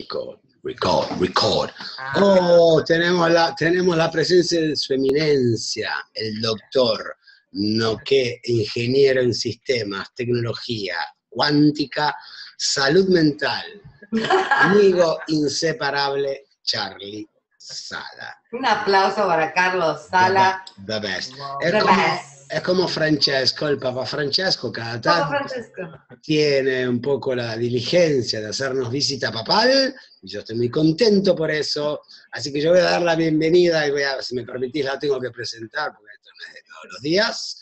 Record. Oh, tenemos la presencia de su eminencia, el doctor Noqué, ingeniero en sistemas, tecnología cuántica, salud mental, amigo inseparable, Charly Sala. Un aplauso para Carlos Sala. The best. The Es como Francesco, el Papa Francesco, cada tanto tiene un poco la diligencia de hacernos visita papal, y yo estoy muy contento por eso, así que yo voy a dar la bienvenida, y si me permitís la tengo que presentar, porque esto no es de todos los días.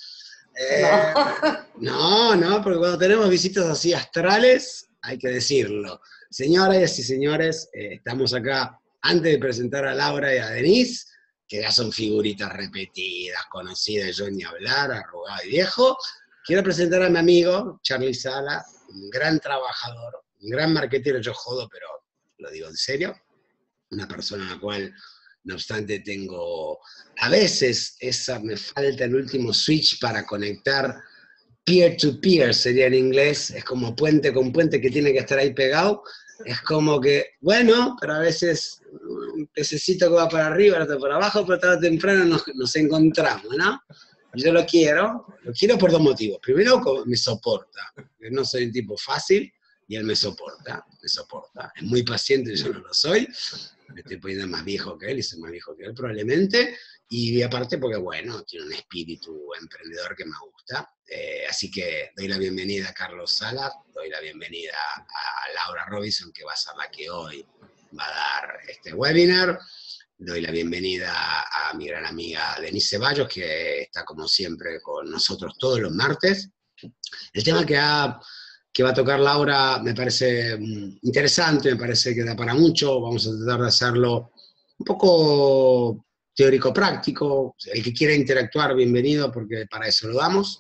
No, porque cuando tenemos visitas así astrales, hay que decirlo. Señoras y señores, estamos acá, antes de presentar a Laura y a Denise, que ya son figuritas repetidas, conocidas, yo ni hablar, arrugado y viejo. Quiero presentar a mi amigo, Charly Sala, un gran trabajador, un gran marketero, yo jodo, pero lo digo en serio, una persona a la cual, no obstante, tengo, a veces, me falta el último switch para conectar peer-to-peer, sería en inglés, es como puente con puente que tiene que estar ahí pegado, es como que, bueno, pero a veces un pececito que va para arriba, otro para abajo, pero tarde o temprano nos encontramos, ¿no? Yo lo quiero por dos motivos. Primero, me soporta, porque no soy un tipo fácil, y él me soporta. Es muy paciente, yo no lo soy, me estoy poniendo más viejo que él, y soy más viejo que él probablemente, y aparte porque, bueno, tiene un espíritu emprendedor que me gusta. Así que doy la bienvenida a Carlos Sala, doy la bienvenida a Laura Robinson, que va a ser la que hoy va a dar este webinar. Doy la bienvenida a mi gran amiga Denise Ceballos, que está como siempre con nosotros todos los martes. El tema que va a tocar Laura me parece interesante, me parece que da para mucho. Vamos a tratar de hacerlo un poco teórico-práctico. El que quiera interactuar, bienvenido, porque para eso lo damos.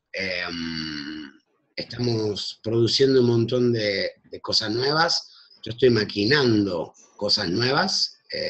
Estamos produciendo un montón de cosas nuevas. Yo estoy maquinando cosas nuevas.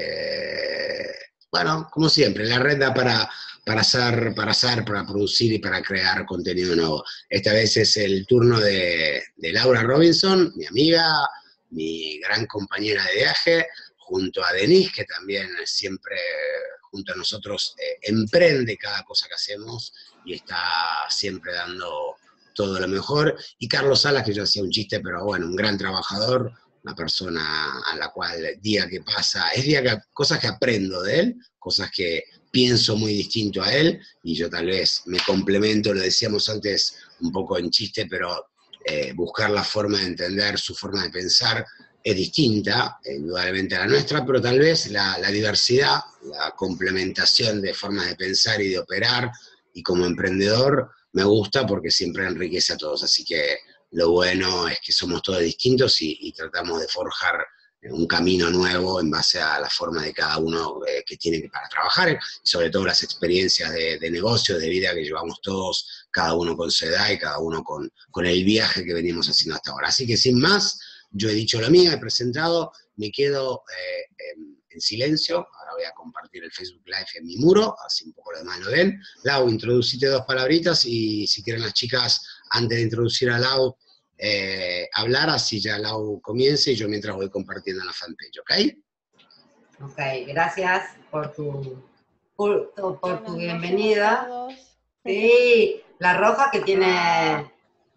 Bueno, como siempre, la red da para producir y para crear contenido nuevo. Esta vez es el turno de Laura Robinson, mi amiga, mi gran compañera de viaje, junto a Denise, que también siempre junto a nosotros emprende cada cosa que hacemos y está siempre dando todo lo mejor. Y Carlos Salas, que yo hacía un chiste, pero bueno, un gran trabajador, una persona a la cual día que pasa, cosas que aprendo de él, cosas que pienso muy distinto a él, y yo tal vez me complemento, lo decíamos antes un poco en chiste, pero buscar la forma de entender, su forma de pensar es distinta, indudablemente a la nuestra, pero tal vez la diversidad, la complementación de formas de pensar y de operar, y como emprendedor me gusta porque siempre enriquece a todos, así que lo bueno es que somos todos distintos y tratamos de forjar un camino nuevo en base a la forma de cada uno que tiene para trabajar, y sobre todo las experiencias de negocio, de vida que llevamos todos, cada uno con su edad y cada uno con el viaje que venimos haciendo hasta ahora. Así que sin más, yo he dicho lo mío, he presentado, me quedo en silencio. Ahora voy a compartir el Facebook Live en mi muro, así un poco lo demás lo ven. Lau, introducite dos palabritas, y si quieren las chicas, antes de introducir a Lau, hablar, así ya Lau comience y yo mientras voy compartiendo en la fanpage, ¿ok? Ok, gracias por tu bienvenida. Sí, la roja que tiene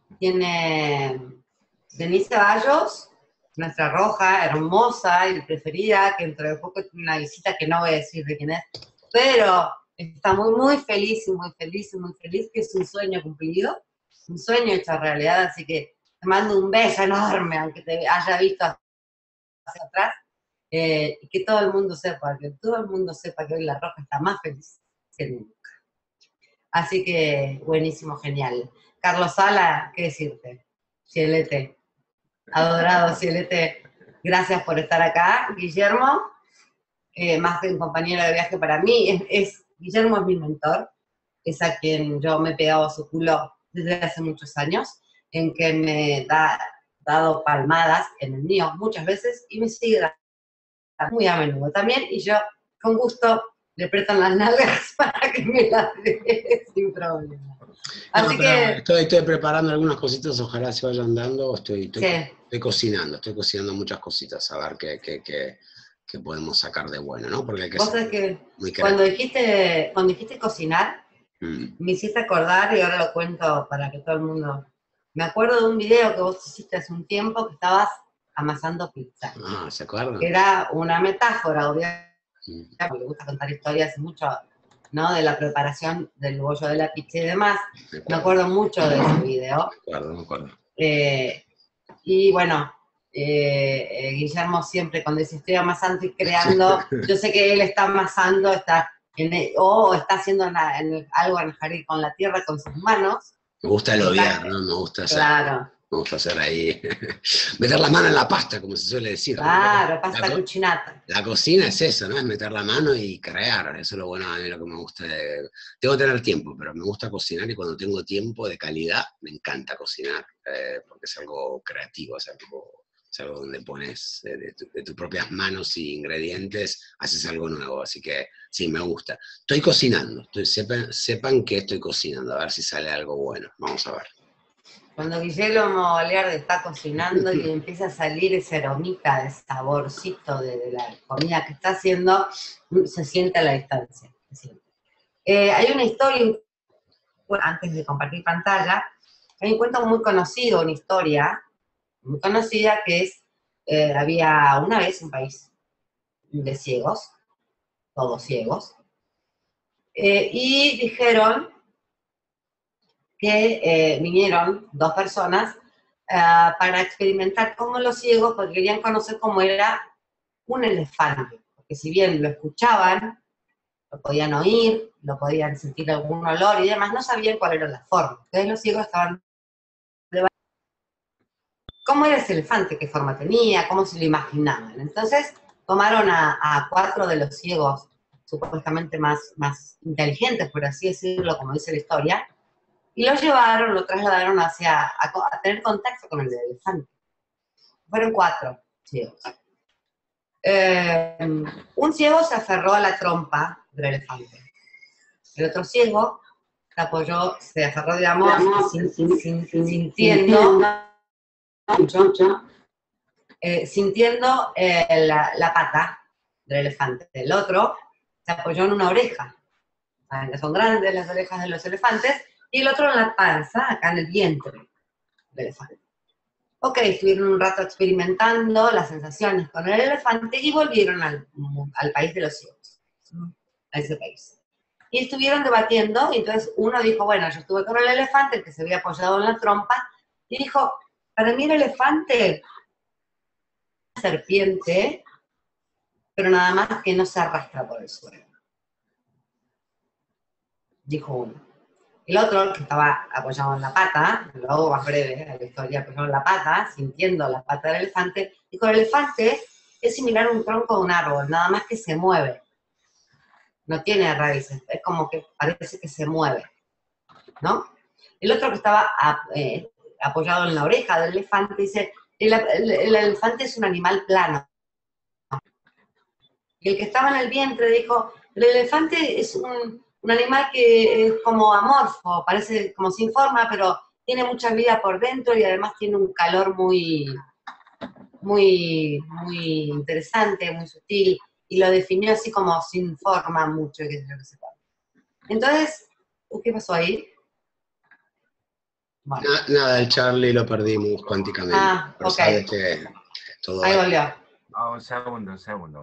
Denise Ceballos, nuestra roja, hermosa y preferida, que dentro de poco tiene una visita que no voy a decir de quién es, pero está muy feliz, que es un sueño cumplido, un sueño hecho realidad, así que te mando un beso enorme, aunque te haya visto hacia atrás, y que todo el mundo sepa que hoy la roja está más feliz que nunca. Así que, buenísimo, genial. Carlos Sala, ¿qué decirte? Cielete, adorado Cielete, gracias por estar acá. Guillermo, más que un compañero de viaje para mí, Guillermo es mi mentor, es a quien yo me he pegado a su culo desde hace muchos años, en que me ha dado palmadas en el mío muchas veces y me sigue dando muy a menudo también, y yo con gusto le apretan las nalgas para que me las dé sin problema. Así que estoy preparando algunas cositas, ojalá se vayan dando. Sí. estoy cocinando muchas cositas, a ver qué podemos sacar de bueno, ¿no? Porque hay que Vos ser sabés que muy cuando creativo. dijiste cocinar, me hiciste acordar, y ahora lo cuento para que todo el mundo... Me acuerdo de un video que vos hiciste hace un tiempo que estabas amasando pizza. Ah, ¿se acuerdan? Que era una metáfora, obviamente, Mm, porque me gusta contar historias mucho, ¿no? De la preparación del bollo de la pizza y demás. Me acuerdo mucho de ese video. me acuerdo. Y bueno, Guillermo siempre cuando dice estoy amasando y creando, yo sé que él está amasando, o está haciendo algo en el jardín con la tierra, con sus manos. Me gusta el odiar, ¿no? Me gusta hacer, claro. me gusta hacer ahí, meter la mano en la pasta, como se suele decir. Claro, pasta cucinata. La cocina es eso, ¿no? Es meter la mano y crear. Eso es lo bueno, a mí lo que me gusta. Tengo que tener tiempo, pero me gusta cocinar y cuando tengo tiempo de calidad, me encanta cocinar, porque es algo creativo, es algo donde pones de tus propias manos y ingredientes, haces algo nuevo. Así que sí, me gusta. Estoy cocinando, sepan que estoy cocinando, a ver si sale algo bueno. Vamos a ver. Cuando Guillermo Olearde está cocinando y empieza a salir esa aromita, de saborcito de la comida que está haciendo, se siente a la distancia. Hay una historia, antes de compartir pantalla, hay un cuento muy conocido, una historia muy conocida que es, había una vez un país de ciegos, todos ciegos, y dijeron que vinieron dos personas para experimentar cómo los ciegos, porque querían conocer cómo era un elefante, porque si bien lo escuchaban, lo podían oír, lo podían sentir algún olor y demás, no sabían cuál era la forma. Entonces los ciegos estaban cómo era ese elefante, qué forma tenía, cómo se lo imaginaban. Entonces tomaron a 4 de los ciegos supuestamente más inteligentes, por así decirlo, como dice la historia, y lo llevaron, lo trasladaron a tener contacto con el elefante. Fueron 4 ciegos. Un ciego se aferró a la trompa del elefante. El otro ciego se aferró, digamos, sintiendo la pata del elefante. El otro se apoyó en una oreja. Saben que son grandes las orejas de los elefantes, y el otro en la panza, acá en el vientre del elefante. Ok, estuvieron un rato experimentando las sensaciones con el elefante y volvieron al país de los ciegos, a ese país. Y estuvieron debatiendo, y entonces uno dijo, bueno, yo estuve con el elefante, el que se había apoyado en la trompa, y dijo, para mí el elefante es una serpiente, pero nada más que no se arrastra por el suelo. Dijo uno. El otro, que estaba apoyado en la pata, lo hago más breve, la historia, apoyado en la pata, sintiendo la pata del elefante, dijo, el elefante es similar a un tronco de un árbol, nada más que se mueve. No tiene raíces, es como que parece que se mueve, ¿no? El otro que estaba apoyado en la oreja del elefante dice, el elefante es un animal plano. Y el que estaba en el vientre dijo, el elefante es un animal que es como amorfo, parece como sin forma, pero tiene mucha vida por dentro y además tiene un calor muy interesante, muy sutil, y lo definió así como sin forma mucho. Entonces, ¿qué pasó ahí? Bueno. Nada, el Charlie lo perdimos cuánticamente. Pero okay. Sabes que todo ahí volvió. Un segundo.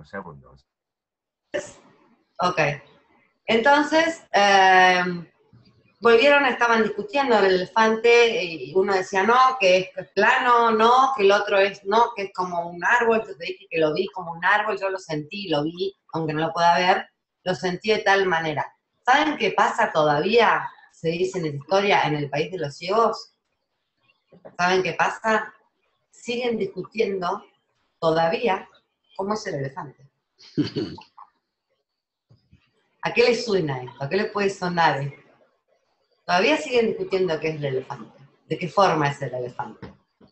Ok. Entonces, volvieron, estaban discutiendo el elefante, y uno decía no, que es plano, no, que el otro no, que es como un árbol. Yo te dije que lo vi como un árbol, yo lo sentí, lo vi, aunque no lo pueda ver, lo sentí de tal manera. ¿Saben qué pasa todavía? Se dice en la historia, en el país de los ciegos. ¿Saben qué pasa? Siguen discutiendo todavía cómo es el elefante. ¿A qué le suena esto? ¿A qué le puede sonar esto? Todavía siguen discutiendo qué es el elefante, de qué forma es el elefante.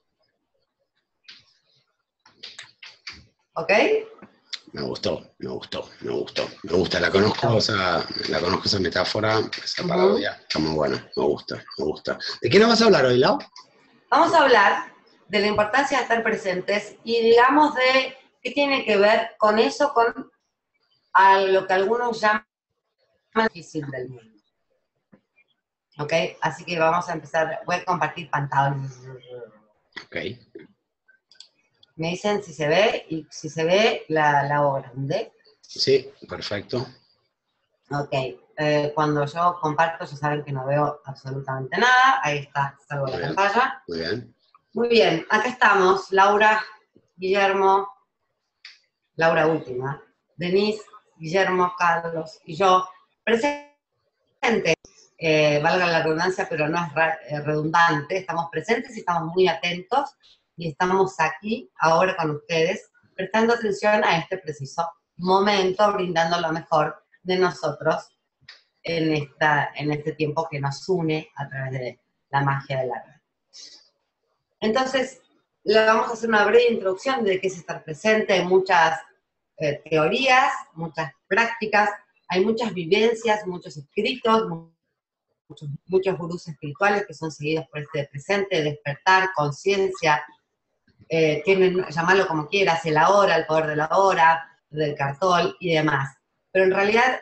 ¿Ok? Me gusta. La conozco esa metáfora, esa parodia. Está muy buena, me gusta. ¿De qué nos vas a hablar hoy, Lau? Vamos a hablar de la importancia de estar presentes y digamos de qué tiene que ver con eso, con a lo que algunos llaman difícil del mundo. ¿Ok? Así que vamos a empezar, voy a compartir pantalla. Ok. Me dicen si se ve, y si se ve la obra, ¿entendés? Sí, perfecto. Ok, cuando yo comparto ya saben que no veo absolutamente nada, ahí está, salgo la pantalla. Muy bien. Muy bien, acá estamos, Laura, Guillermo, Laura última, Denise, Guillermo, Carlos y yo, presentes, valga la redundancia, pero no es redundante, estamos presentes y estamos muy atentos y estamos aquí, ahora con ustedes, prestando atención a este preciso momento, brindando lo mejor de nosotros en este tiempo que nos une a través de la magia del arte. Entonces, le vamos a hacer una breve introducción de qué es estar presente. Hay muchas teorías, muchas prácticas, hay muchas vivencias, muchos escritos, muchos gurús espirituales que son seguidos por este presente, despertar, conciencia, llamarlo como quieras, el ahora, el poder de la hora, del cartol y demás. Pero en realidad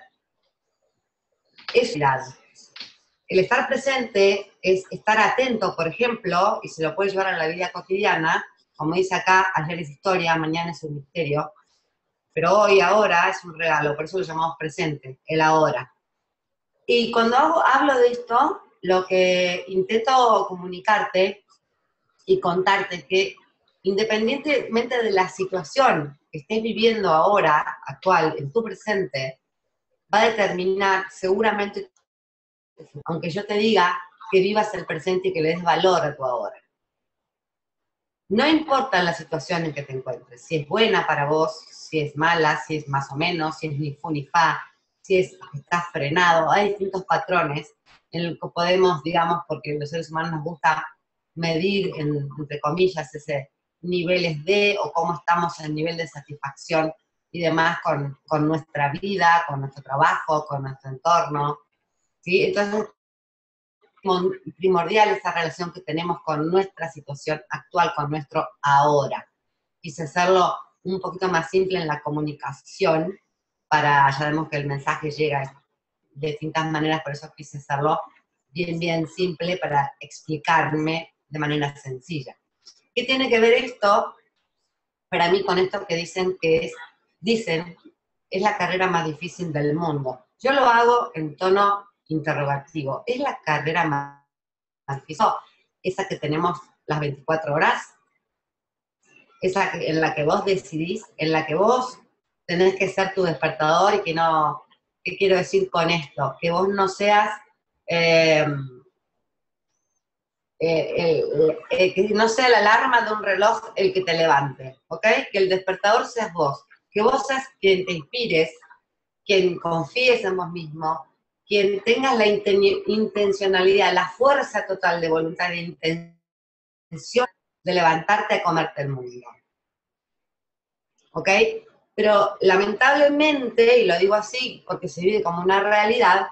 es el estar presente es estar atento, por ejemplo, y se lo puede llevar a la vida cotidiana, como dice acá, ayer es historia, mañana es un misterio, pero hoy, ahora, es un regalo, por eso lo llamamos presente, el ahora. Y cuando hablo de esto, lo que intento comunicarte y contarte que independientemente de la situación que estés viviendo ahora, actual, en tu presente, va a determinar seguramente, aunque yo te diga que vivas el presente y que le des valor a tu ahora. No importa la situación en que te encuentres, si es buena para vos, si es mala, si es más o menos, si es ni fu ni fa, si estás frenado, hay distintos patrones en los que podemos, digamos, porque los seres humanos nos gusta medir, entre comillas, ese niveles de, o cómo estamos en el nivel de satisfacción y demás con nuestra vida, con nuestro trabajo, con nuestro entorno, ¿sí? Entonces, primordial esa relación que tenemos con nuestra situación actual, con nuestro ahora. Quise hacerlo un poquito más simple en la comunicación, ya vemos que el mensaje llega de distintas maneras, por eso quise hacerlo bien simple para explicarme de manera sencilla. ¿Qué tiene que ver esto, para mí, con esto que dicen que es la carrera más difícil del mundo? Yo lo hago en tono interrogativo. ¿Es la carrera más difícil? Esa que tenemos las 24 horas, esa en la que vos decidís, en la que vos tenés que ser tu despertador y que no, ¿qué quiero decir con esto? Que vos no seas, que no sea la alarma de un reloj el que te levante, ¿ok? Que el despertador seas vos, que vos seas quien te inspires, quien confíes en vos mismo, quien tengas la intencionalidad, la fuerza total de voluntad e intención de levantarte a comerte el mundo. ¿Ok? Pero lamentablemente, y lo digo así porque se vive como una realidad,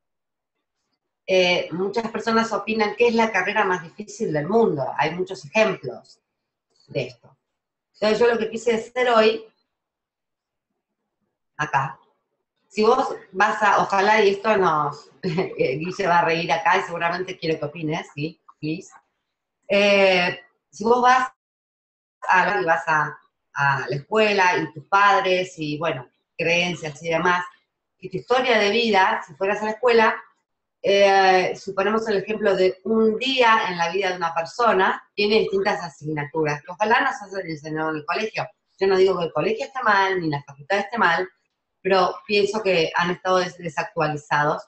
muchas personas opinan que es la carrera más difícil del mundo. Hay muchos ejemplos de esto. Entonces yo lo que quise hacer hoy, acá, si vos vas a, ojalá, y esto Guille va a reír acá y seguramente quiero que opines, ¿sí? Please. Si vos vas a la escuela y tus padres y, bueno, creencias y demás, y tu historia de vida, si fueras a la escuela, suponemos el ejemplo de un día en la vida de una persona, tiene distintas asignaturas, que ojalá nos hayan enseñado en el colegio. Yo no digo que el colegio esté mal, ni la facultad esté mal, pero pienso que han estado desactualizados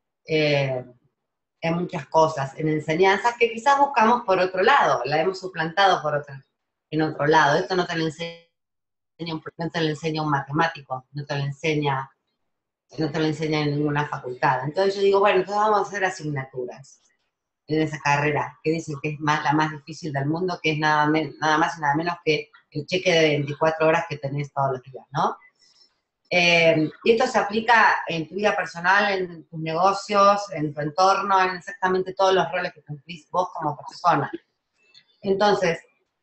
en muchas cosas, en enseñanzas que quizás buscamos por otro lado, la hemos suplantado en otro lado. Esto no te lo enseña un matemático, no te lo enseña en ninguna facultad. Entonces yo digo, bueno, entonces vamos a hacer asignaturas en esa carrera, que dicen que es la más difícil del mundo, que es nada más y nada menos que el cheque de 24 horas que tenés todos los días, ¿no? Y esto se aplica en tu vida personal, en tus negocios, en tu entorno, en exactamente todos los roles que cumplís vos como persona. Entonces,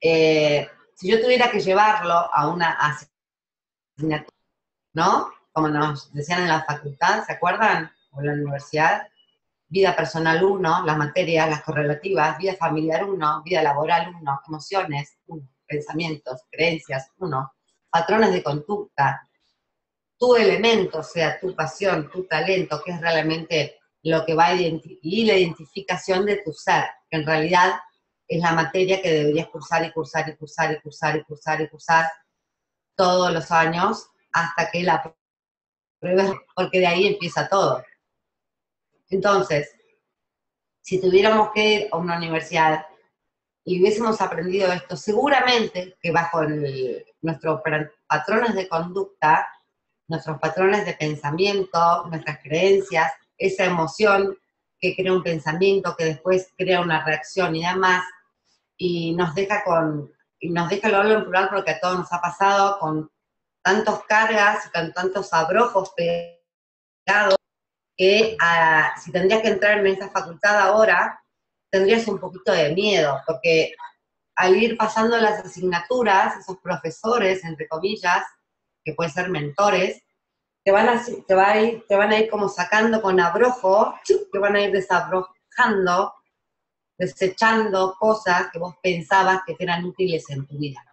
Si yo tuviera que llevarlo a una asignatura, ¿no? Como nos decían en la facultad, ¿se acuerdan? O en la universidad. Vida personal 1, las materias, las correlativas, vida familiar 1, vida laboral 1, emociones 1, pensamientos, creencias 1, patrones de conducta, tu elemento, o sea, tu pasión, tu talento, que es realmente lo que va a y la identificación de tu ser, que en realidad es la materia que deberías cursar y cursar y cursar y cursar y cursar y cursar todos los años hasta que la pruebes, porque de ahí empieza todo. Entonces, si tuviéramos que ir a una universidad y hubiésemos aprendido esto, seguramente que bajo nuestros patrones de conducta, nuestros patrones de pensamiento, nuestras creencias, esa emoción que crea un pensamiento, que después crea una reacción y demás, y nos deja lo hablo en plural porque a todos nos ha pasado, con tantos cargas, con tantos abrojos pegados, que si tendrías que entrar en esa facultad ahora, tendrías un poquito de miedo, porque al ir pasando las asignaturas, esos profesores, entre comillas, que pueden ser mentores, te van a ir como sacando con abrojo, te van a ir desabrojando, desechando cosas que vos pensabas que te eran útiles en tu vida.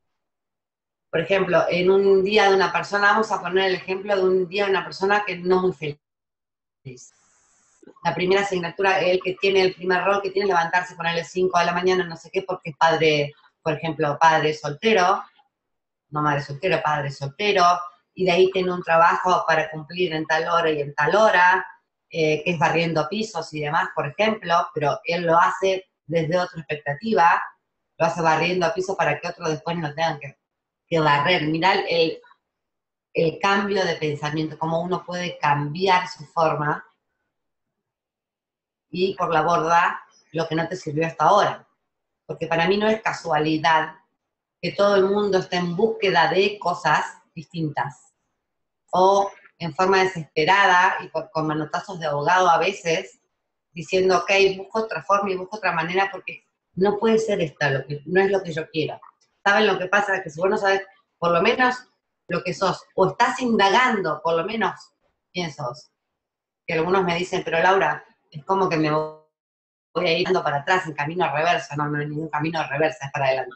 Por ejemplo, en un día de una persona, vamos a poner el ejemplo de un día de una persona que no muy feliz. La primera asignatura, el que tiene el primer rol, que tiene levantarse, ponerle 5 de la mañana, no sé qué, porque es padre, por ejemplo, padre soltero, no madre soltero, padre soltero, y de ahí tiene un trabajo para cumplir en tal hora y en tal hora, que es barriendo pisos y demás, por ejemplo, pero él lo hace desde otra expectativa, lo hace barriendo pisos para que otros después no tengan que barrer. Mirá el cambio de pensamiento, cómo uno puede cambiar su forma y por la borda lo que no te sirvió hasta ahora. Porque para mí no es casualidad que todo el mundo esté en búsqueda de cosas distintas. O en forma desesperada y con manotazos de abogado a veces, diciendo, ok, busco otra forma y busco otra manera porque no puede ser esta, no es lo que yo quiero. ¿Saben lo que pasa? Que si vos no sabes por lo menos lo que sos, o estás indagando por lo menos quién sos. Que algunos me dicen, pero Laura, es como que me voy a ir dando para atrás en camino reverso. No, no hay ningún camino de reversa, es para adelante.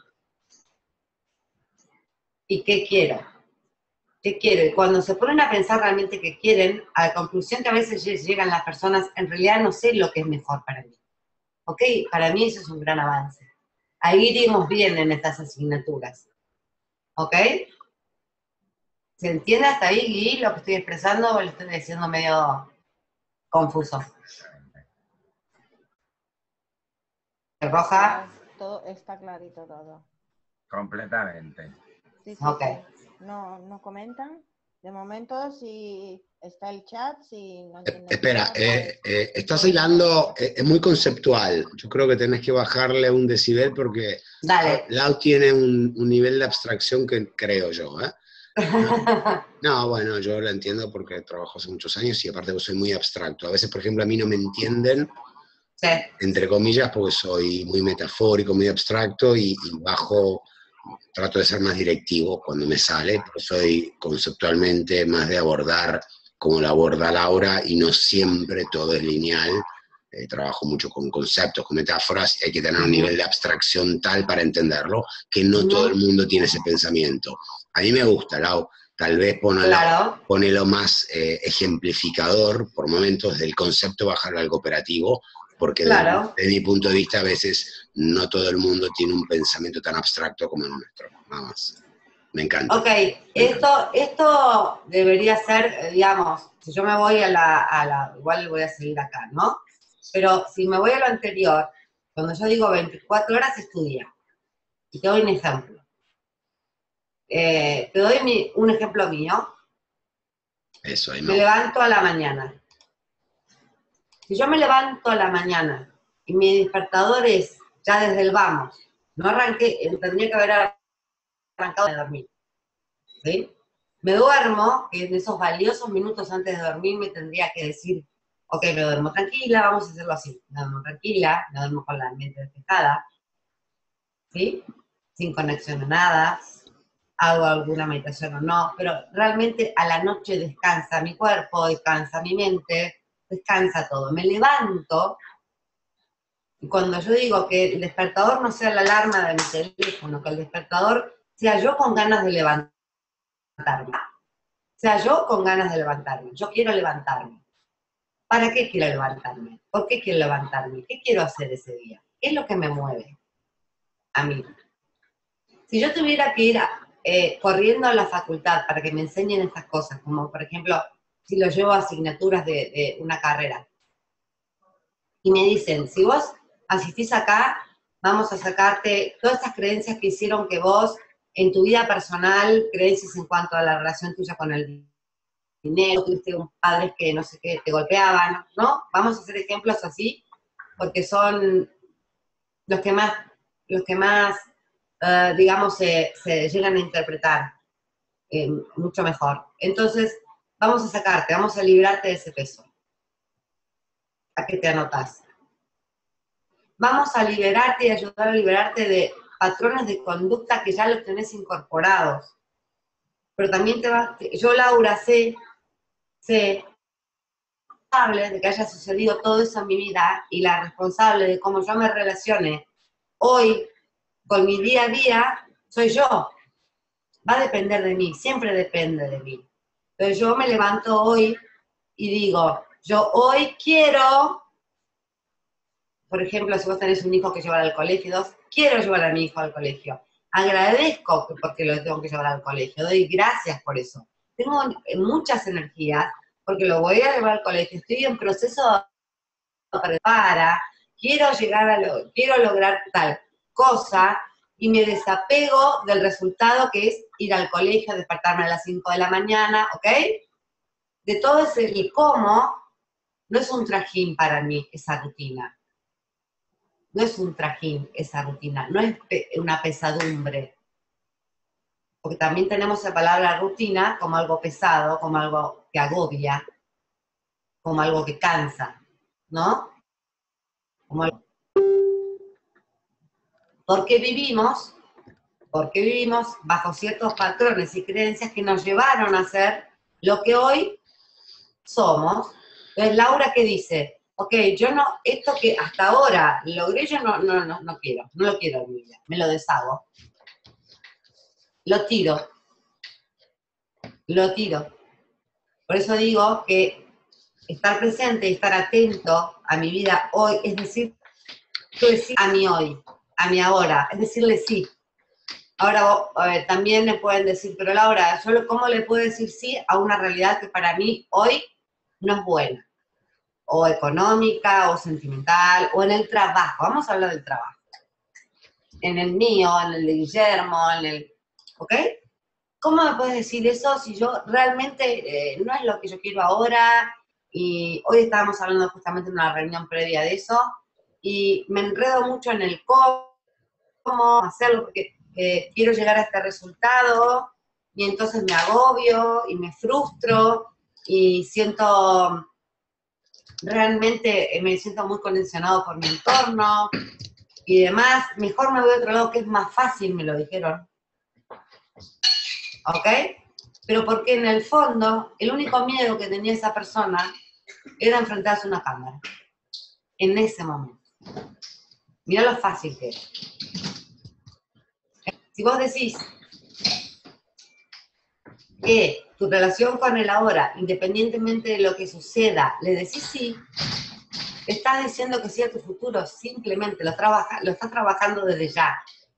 ¿Y qué quiero? ¿Qué quiero? Y cuando se ponen a pensar realmente qué quieren, a la conclusión que a veces llegan las personas, en realidad no sé lo que es mejor para mí. ¿Ok? Para mí eso es un gran avance. Ahí iríamos bien en estas asignaturas. ¿Ok? ¿Se entiende hasta ahí, Gui, lo que estoy expresando o lo estoy diciendo medio confuso? ¿Roja? Todo está clarito todo. Completamente. Sí, sí, Ok. sí. No comentan. De momento, si está el chat, si no entienden Espera, nada, pues... estás hilando, es muy conceptual. Yo creo que tenés que bajarle un decibel porque Dale. Lau tiene un nivel de abstracción que creo yo, ¿eh? No, bueno, yo la entiendo porque trabajo hace muchos años y aparte soy muy abstracto. A veces, por ejemplo, a mí no me entienden, Sí. entre comillas, porque soy muy metafórico, muy abstracto y bajo, trato de ser más directivo cuando me sale, porque soy conceptualmente más de abordar como lo aborda Laura y no siempre todo es lineal. Trabajo mucho con conceptos, con metáforas, y hay que tener un nivel de abstracción tal para entenderlo, que no todo el mundo tiene ese pensamiento. A mí me gusta, Lau, tal vez Claro. ponelo más ejemplificador por momentos del concepto, bajarlo al cooperativo, porque Claro. desde mi punto de vista a veces no todo el mundo tiene un pensamiento tan abstracto como el nuestro, nada más. Me encanta. Ok, esto debería ser, digamos, si yo me voy igual voy a seguir acá, ¿no? Pero si me voy a lo anterior, cuando yo digo 24 horas estudia, y te doy un ejemplo. Te doy un ejemplo mío. Eso, ahí Me levanto a la mañana. Si yo me levanto a la mañana y mi despertador es ya desde el vamos, no arranqué, tendría que haber arrancado de dormir, ¿sí? Me duermo, que en esos valiosos minutos antes de dormir me tendría que decir, ok, me duermo tranquila, vamos a hacerlo así, me duermo tranquila, me duermo con la mente despejada, ¿sí? sin conexión a nada, hago alguna meditación o no, pero realmente a la noche descansa mi cuerpo, descansa mi mente, descansa todo. Me levanto, y cuando yo digo que el despertador no sea la alarma de mi teléfono, que el despertador sea yo con ganas de levantarme, sea yo con ganas de levantarme, yo quiero levantarme. ¿Para qué quiero levantarme? ¿Por qué quiero levantarme? ¿Qué quiero hacer ese día? ¿Qué es lo que me mueve a mí? Si yo tuviera que ir corriendo a la facultad para que me enseñen estas cosas, como por ejemplo, si lo llevo a asignaturas de una carrera, y me dicen, si vos asistís acá, vamos a sacarte todas estas creencias que hicieron que vos, en tu vida personal, creencias en cuanto a la relación tuya con el dinero, tuviste padres que no sé qué, te golpeaban, ¿no? Vamos a hacer ejemplos así, porque son los que más digamos, se llegan a interpretar mucho mejor. Entonces, vamos a sacarte, vamos a librarte de ese peso. ¿A qué te anotás? Vamos a liberarte y ayudar a liberarte de patrones de conducta que ya los tenés incorporados. Pero también yo, Laura, sé responsable de que haya sucedido todo eso en mi vida y la responsable de cómo yo me relacione hoy con mi día a día soy yo. Va a depender de mí, siempre depende de mí. Entonces yo me levanto hoy y digo, yo hoy quiero, por ejemplo, si vos tenés un hijo que llevar al colegio, quiero llevar a mi hijo al colegio. Agradezco porque lo tengo que llevar al colegio, doy gracias por eso. Tengo muchas energías porque lo voy a llevar al colegio, estoy en proceso de preparar, quiero lograr tal cosa, y me desapego del resultado que es ir al colegio, despertarme a las 5 de la mañana, ¿ok? De todo ese el cómo, no es un trajín para mí esa rutina. No es un trajín esa rutina, no es una pesadumbre. Porque también tenemos la palabra rutina como algo pesado, como algo que agobia, como algo que cansa, ¿no? Como algo... Porque vivimos bajo ciertos patrones y creencias que nos llevaron a ser lo que hoy somos. Entonces, Laura, ¿qué dice? Ok, yo no, esto que hasta ahora logré, yo no quiero, no lo quiero en mi vida, me lo deshago. Lo tiro. Por eso digo que estar presente y estar atento a mi vida hoy, es decir a mi hoy, a mi ahora, es decirle sí. Ahora, también me pueden decir, pero Laura, ¿cómo le puedo decir sí a una realidad que para mí hoy no es buena? O económica, o sentimental, o en el trabajo. Vamos a hablar del trabajo. En el mío, en el de Guillermo, ¿ok? ¿Cómo me puedes decir eso si yo realmente no es lo que yo quiero ahora? Y hoy estábamos hablando justamente en una reunión previa de eso, y me enredo mucho en el cómo hacerlo, porque quiero llegar a este resultado, y entonces me agobio, y me frustro, y realmente me siento muy condicionado por mi entorno, y demás. Mejor me voy a otro lado que es más fácil, me lo dijeron. ¿Ok? Pero porque en el fondo, el único miedo que tenía esa persona era enfrentarse a una cámara. En ese momento. Mirá lo fácil que es. Si vos decís que tu relación con el ahora, independientemente de lo que suceda, le decís sí, estás diciendo que sí a tu futuro, simplemente lo estás trabajando desde ya.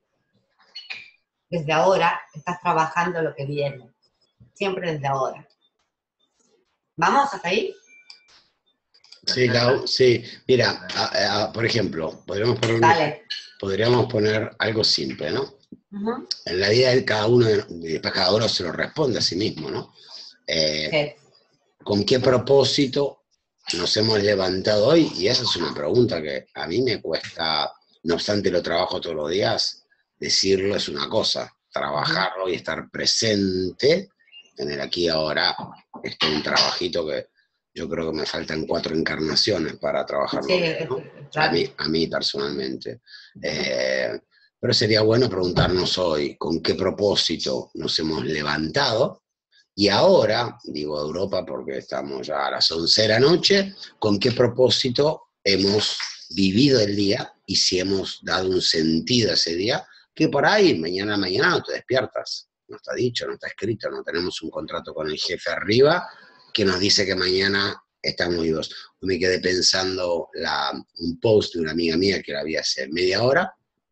Desde ahora estás trabajando lo que viene. Siempre desde ahora. ¿Vamos hasta ahí? Sí, Lau, sí. Mira, por ejemplo, podríamos poner algo simple, ¿no? Uh-huh. En la vida de cada uno, y después cada uno se lo responde a sí mismo, ¿no? Sí. ¿Con qué propósito nos hemos levantado hoy? Y esa es una pregunta que a mí me cuesta, no obstante lo trabajo todos los días, decirlo es una cosa, trabajarlo y estar presente en el aquí y ahora es todo un trabajito que yo creo que me faltan 4 encarnaciones para trabajarlo, Sí, bien, ¿no? claro. A mí personalmente. pero sería bueno preguntarnos hoy con qué propósito nos hemos levantado, y ahora, digo Europa porque estamos ya a las 11 de la noche, con qué propósito hemos vivido el día y si hemos dado un sentido a ese día, que por ahí mañana no te despiertas, no está dicho, no está escrito, no tenemos un contrato con el jefe arriba que nos dice que mañana estamos vivos. Me quedé pensando un post de una amiga mía que la vi hace media hora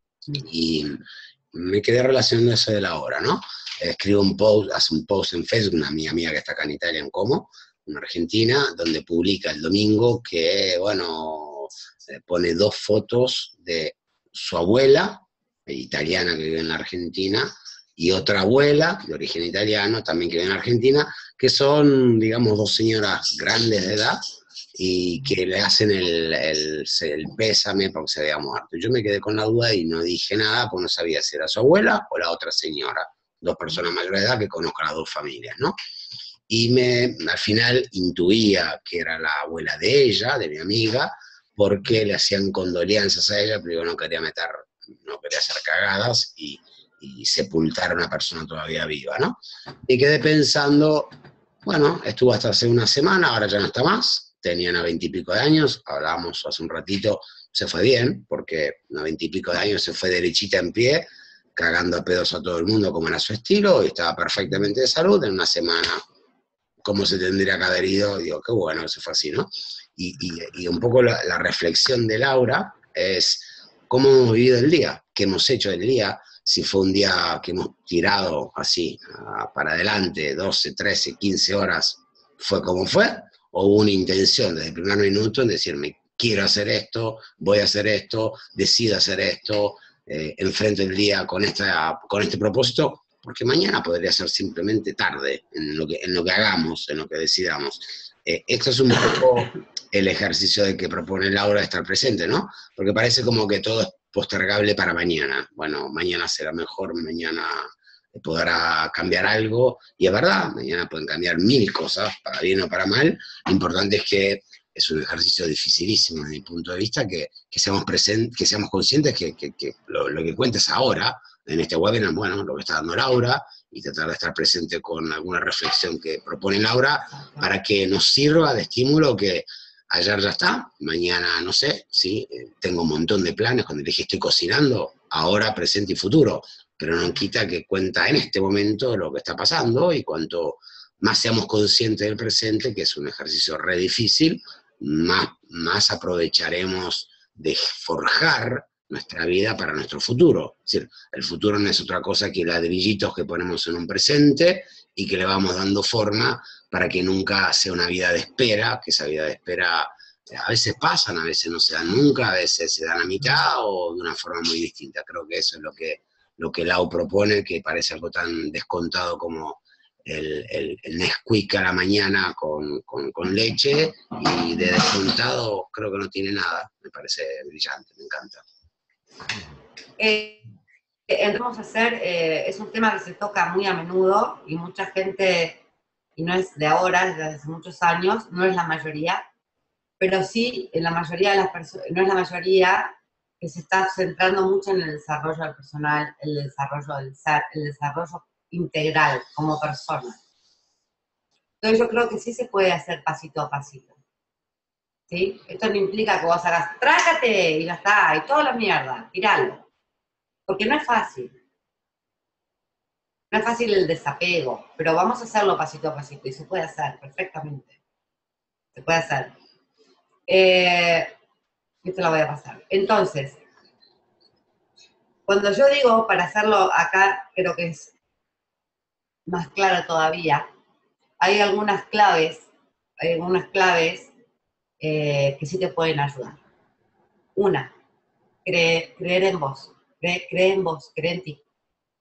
y me quedé relacionando eso de la hora, ¿no? Escribo un post, hace un post en Facebook, una amiga mía que está acá en Italia, en Como, una argentina, donde publica el domingo que, bueno, pone 2 fotos de su abuela, italiana que vive en la Argentina, y otra abuela, de origen italiano, también que vive en la Argentina, que son, digamos, 2 señoras grandes de edad, y que le hacen el pésame porque se había muerto. Yo me quedé con la duda y no dije nada, porque no sabía si era su abuela o la otra señora, 2 personas mayores de edad que conozco a las 2 familias, ¿no? Y al final intuía que era la abuela de ella, de mi amiga, porque le hacían condolencias a ella, pero yo no quería hacer cagadas y sepultar a una persona todavía viva, ¿no? Y quedé pensando, bueno, estuvo hasta hace una semana, ahora ya no está más, tenía 90 y pico de años, hablábamos hace un ratito, se fue bien, porque 90 y pico de años se fue derechita en pie, cagando a pedos a todo el mundo como era su estilo, y estaba perfectamente de salud, en una semana, como se tendría que haber ido, digo, qué bueno que se fue así, ¿no? Y un poco la reflexión de Laura es cómo hemos vivido el día, qué hemos hecho del día, si fue un día que hemos tirado así, para adelante, 12, 13, 15 horas, fue como fue, o hubo una intención desde el primer minuto en decirme, quiero hacer esto, voy a hacer esto, decido hacer esto, enfrento el día con este propósito, porque mañana podría ser simplemente tarde en lo que hagamos, en lo que decidamos. Esto es un poco el ejercicio de que propone Laura de estar presente, ¿no? Porque parece como que todo es postergable para mañana. Bueno, mañana será mejor, mañana podrá cambiar algo, y es verdad, mañana pueden cambiar 1000 cosas, para bien o para mal. Lo importante es que es un ejercicio dificilísimo desde mi punto de vista, que seamos conscientes que lo que cuentes ahora, en este webinar, bueno, lo que está dando Laura, y tratar de estar presente con alguna reflexión que propone Laura, para que nos sirva de estímulo que ayer ya está, mañana no sé, ¿sí? Tengo un montón de planes, cuando dije estoy cocinando, ahora, presente y futuro, pero no quita que cuenta en este momento lo que está pasando, y cuanto más seamos conscientes del presente, que es un ejercicio re difícil, más aprovecharemos de forjar nuestra vida para nuestro futuro. Es decir, el futuro no es otra cosa que ladrillitos que ponemos en un presente y que le vamos dando forma para que nunca sea una vida de espera, que esa vida de espera a veces pasan, a veces no se dan nunca, a veces se dan a mitad o de una forma muy distinta. Creo que eso es lo que Lau propone, que parece algo tan descontado como el Nesquik a la mañana con leche, y de descontado creo que no tiene nada. Me parece brillante, me encanta. Entramos a hacer, es un tema que se toca muy a menudo y mucha gente, y no es de ahora, es de hace muchos años, no es la mayoría, pero sí en la mayoría de las personas, no es la mayoría, que se está centrando mucho en el desarrollo del personal, el desarrollo del ser, el desarrollo integral como persona. Entonces yo creo que sí se puede hacer pasito a pasito. ¿Sí? Esto no implica que vos hagas, trágate y ya está, y toda la mierda, tiralo. Porque no es fácil. No es fácil el desapego, pero vamos a hacerlo pasito a pasito y se puede hacer perfectamente. Se puede hacer. Esto lo voy a pasar. Entonces, cuando yo digo para hacerlo acá, creo que es más claro todavía, hay algunas claves que sí te pueden ayudar. Una, creer en vos. Cree en vos, cree en ti.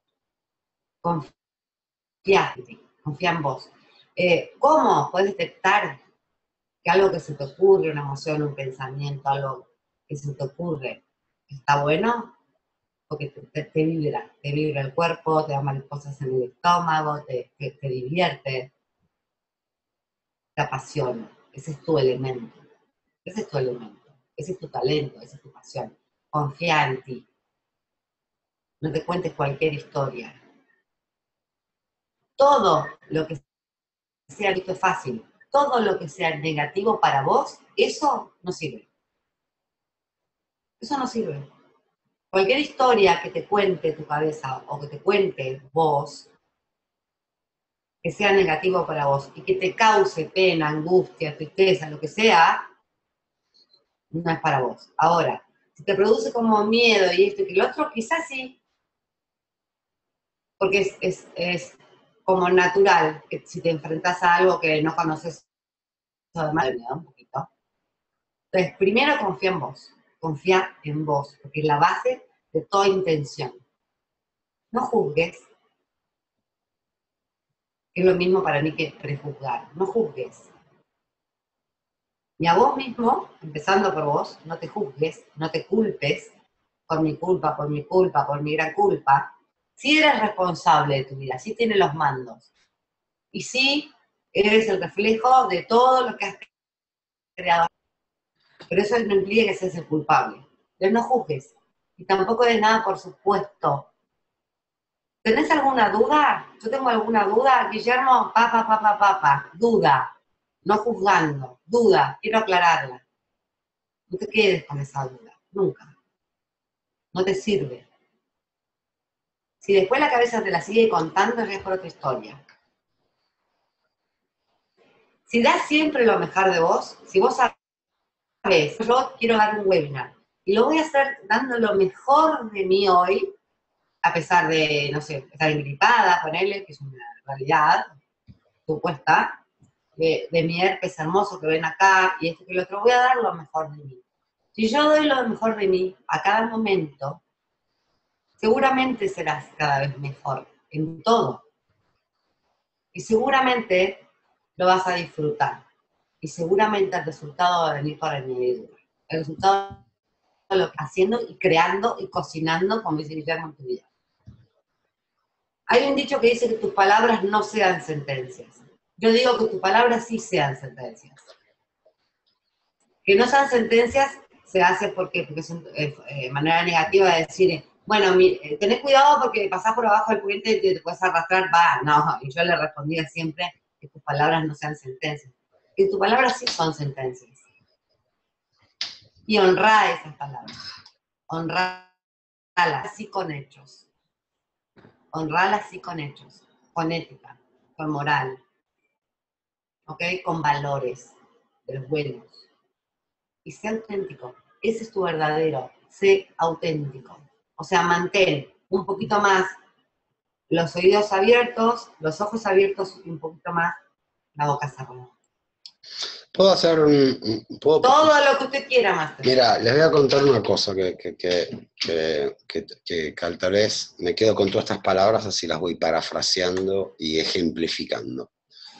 Confía en ti, confía en vos. ¿Cómo puedes detectar que algo que se te ocurre, una emoción, un pensamiento, algo que se te ocurre, está bueno? Porque te vibra el cuerpo, te da mariposas en el estómago, te divierte, te apasiona. Ese es tu elemento. Ese es tu elemento. Ese es tu talento, esa es tu pasión. Confía en ti. No te cuentes cualquier historia. Todo lo que sea, esto es fácil, todo lo que sea negativo para vos, eso no sirve. Eso no sirve. Cualquier historia que te cuente tu cabeza o que te cuente vos, que sea negativo para vos y que te cause pena, angustia, tristeza, lo que sea, no es para vos. Ahora, si te produce como miedo y esto y lo otro, quizás sí, porque es como natural que si te enfrentas a algo que no conoces, además de miedo un poquito. Entonces, primero confía en vos, porque es la base de toda intención. No juzgues, que es lo mismo para mí que prejuzgar, no juzgues. Ni a vos mismo, empezando por vos, no te juzgues, no te culpes por mi culpa, por mi culpa, por mi gran culpa. Sí eres responsable de tu vida, sí tienes los mandos. Y sí eres el reflejo de todo lo que has creado. Pero eso no implica que seas el culpable. Entonces no juzgues. Y tampoco des nada por supuesto. ¿Tenés alguna duda? Yo tengo alguna duda. Guillermo, duda. No juzgando, duda. Quiero aclararla. No te quedes con esa duda. Nunca. No te sirve. Si después la cabeza te la sigue contando, ya es por otra historia. Si das siempre lo mejor de vos, si vos sabés, yo quiero dar un webinar, y lo voy a hacer dando lo mejor de mí hoy, a pesar de, no sé, estar gripada, ponerle, que es una realidad supuesta, de mi herpes hermoso que ven acá, y esto que lo otro, voy a dar lo mejor de mí. Si yo doy lo mejor de mí a cada momento, seguramente serás cada vez mejor en todo. Y seguramente lo vas a disfrutar. Y seguramente el resultado va a venir por añadidura. El resultado de lo que haciendo y creando y cocinando, como dice Guillermo, en tu vida. Hay un dicho que dice que tus palabras no sean sentencias. Yo digo que tus palabras sí sean sentencias. Que no sean sentencias se hace porque es manera negativa de decir, bueno, tenés cuidado porque pasás por abajo del puente y te puedes arrastrar, va, no. Y yo le respondía siempre que tus palabras no sean sentencias. Que tus palabras sí son sentencias. Y honrá esas palabras. Honralas así con hechos. Honralas así con hechos. Con ética, con moral. ¿Ok? Con valores de los buenos. Y sé auténtico. Ese es tu verdadero. Sé auténtico. O sea, mantén un poquito más los oídos abiertos, los ojos abiertos y un poquito más la boca cerrada. ¿Puedo hacer todo lo que usted quiera, Master? Mira, les voy a contar una cosa que tal vez me quedo con todas estas palabras, así las voy parafraseando y ejemplificando.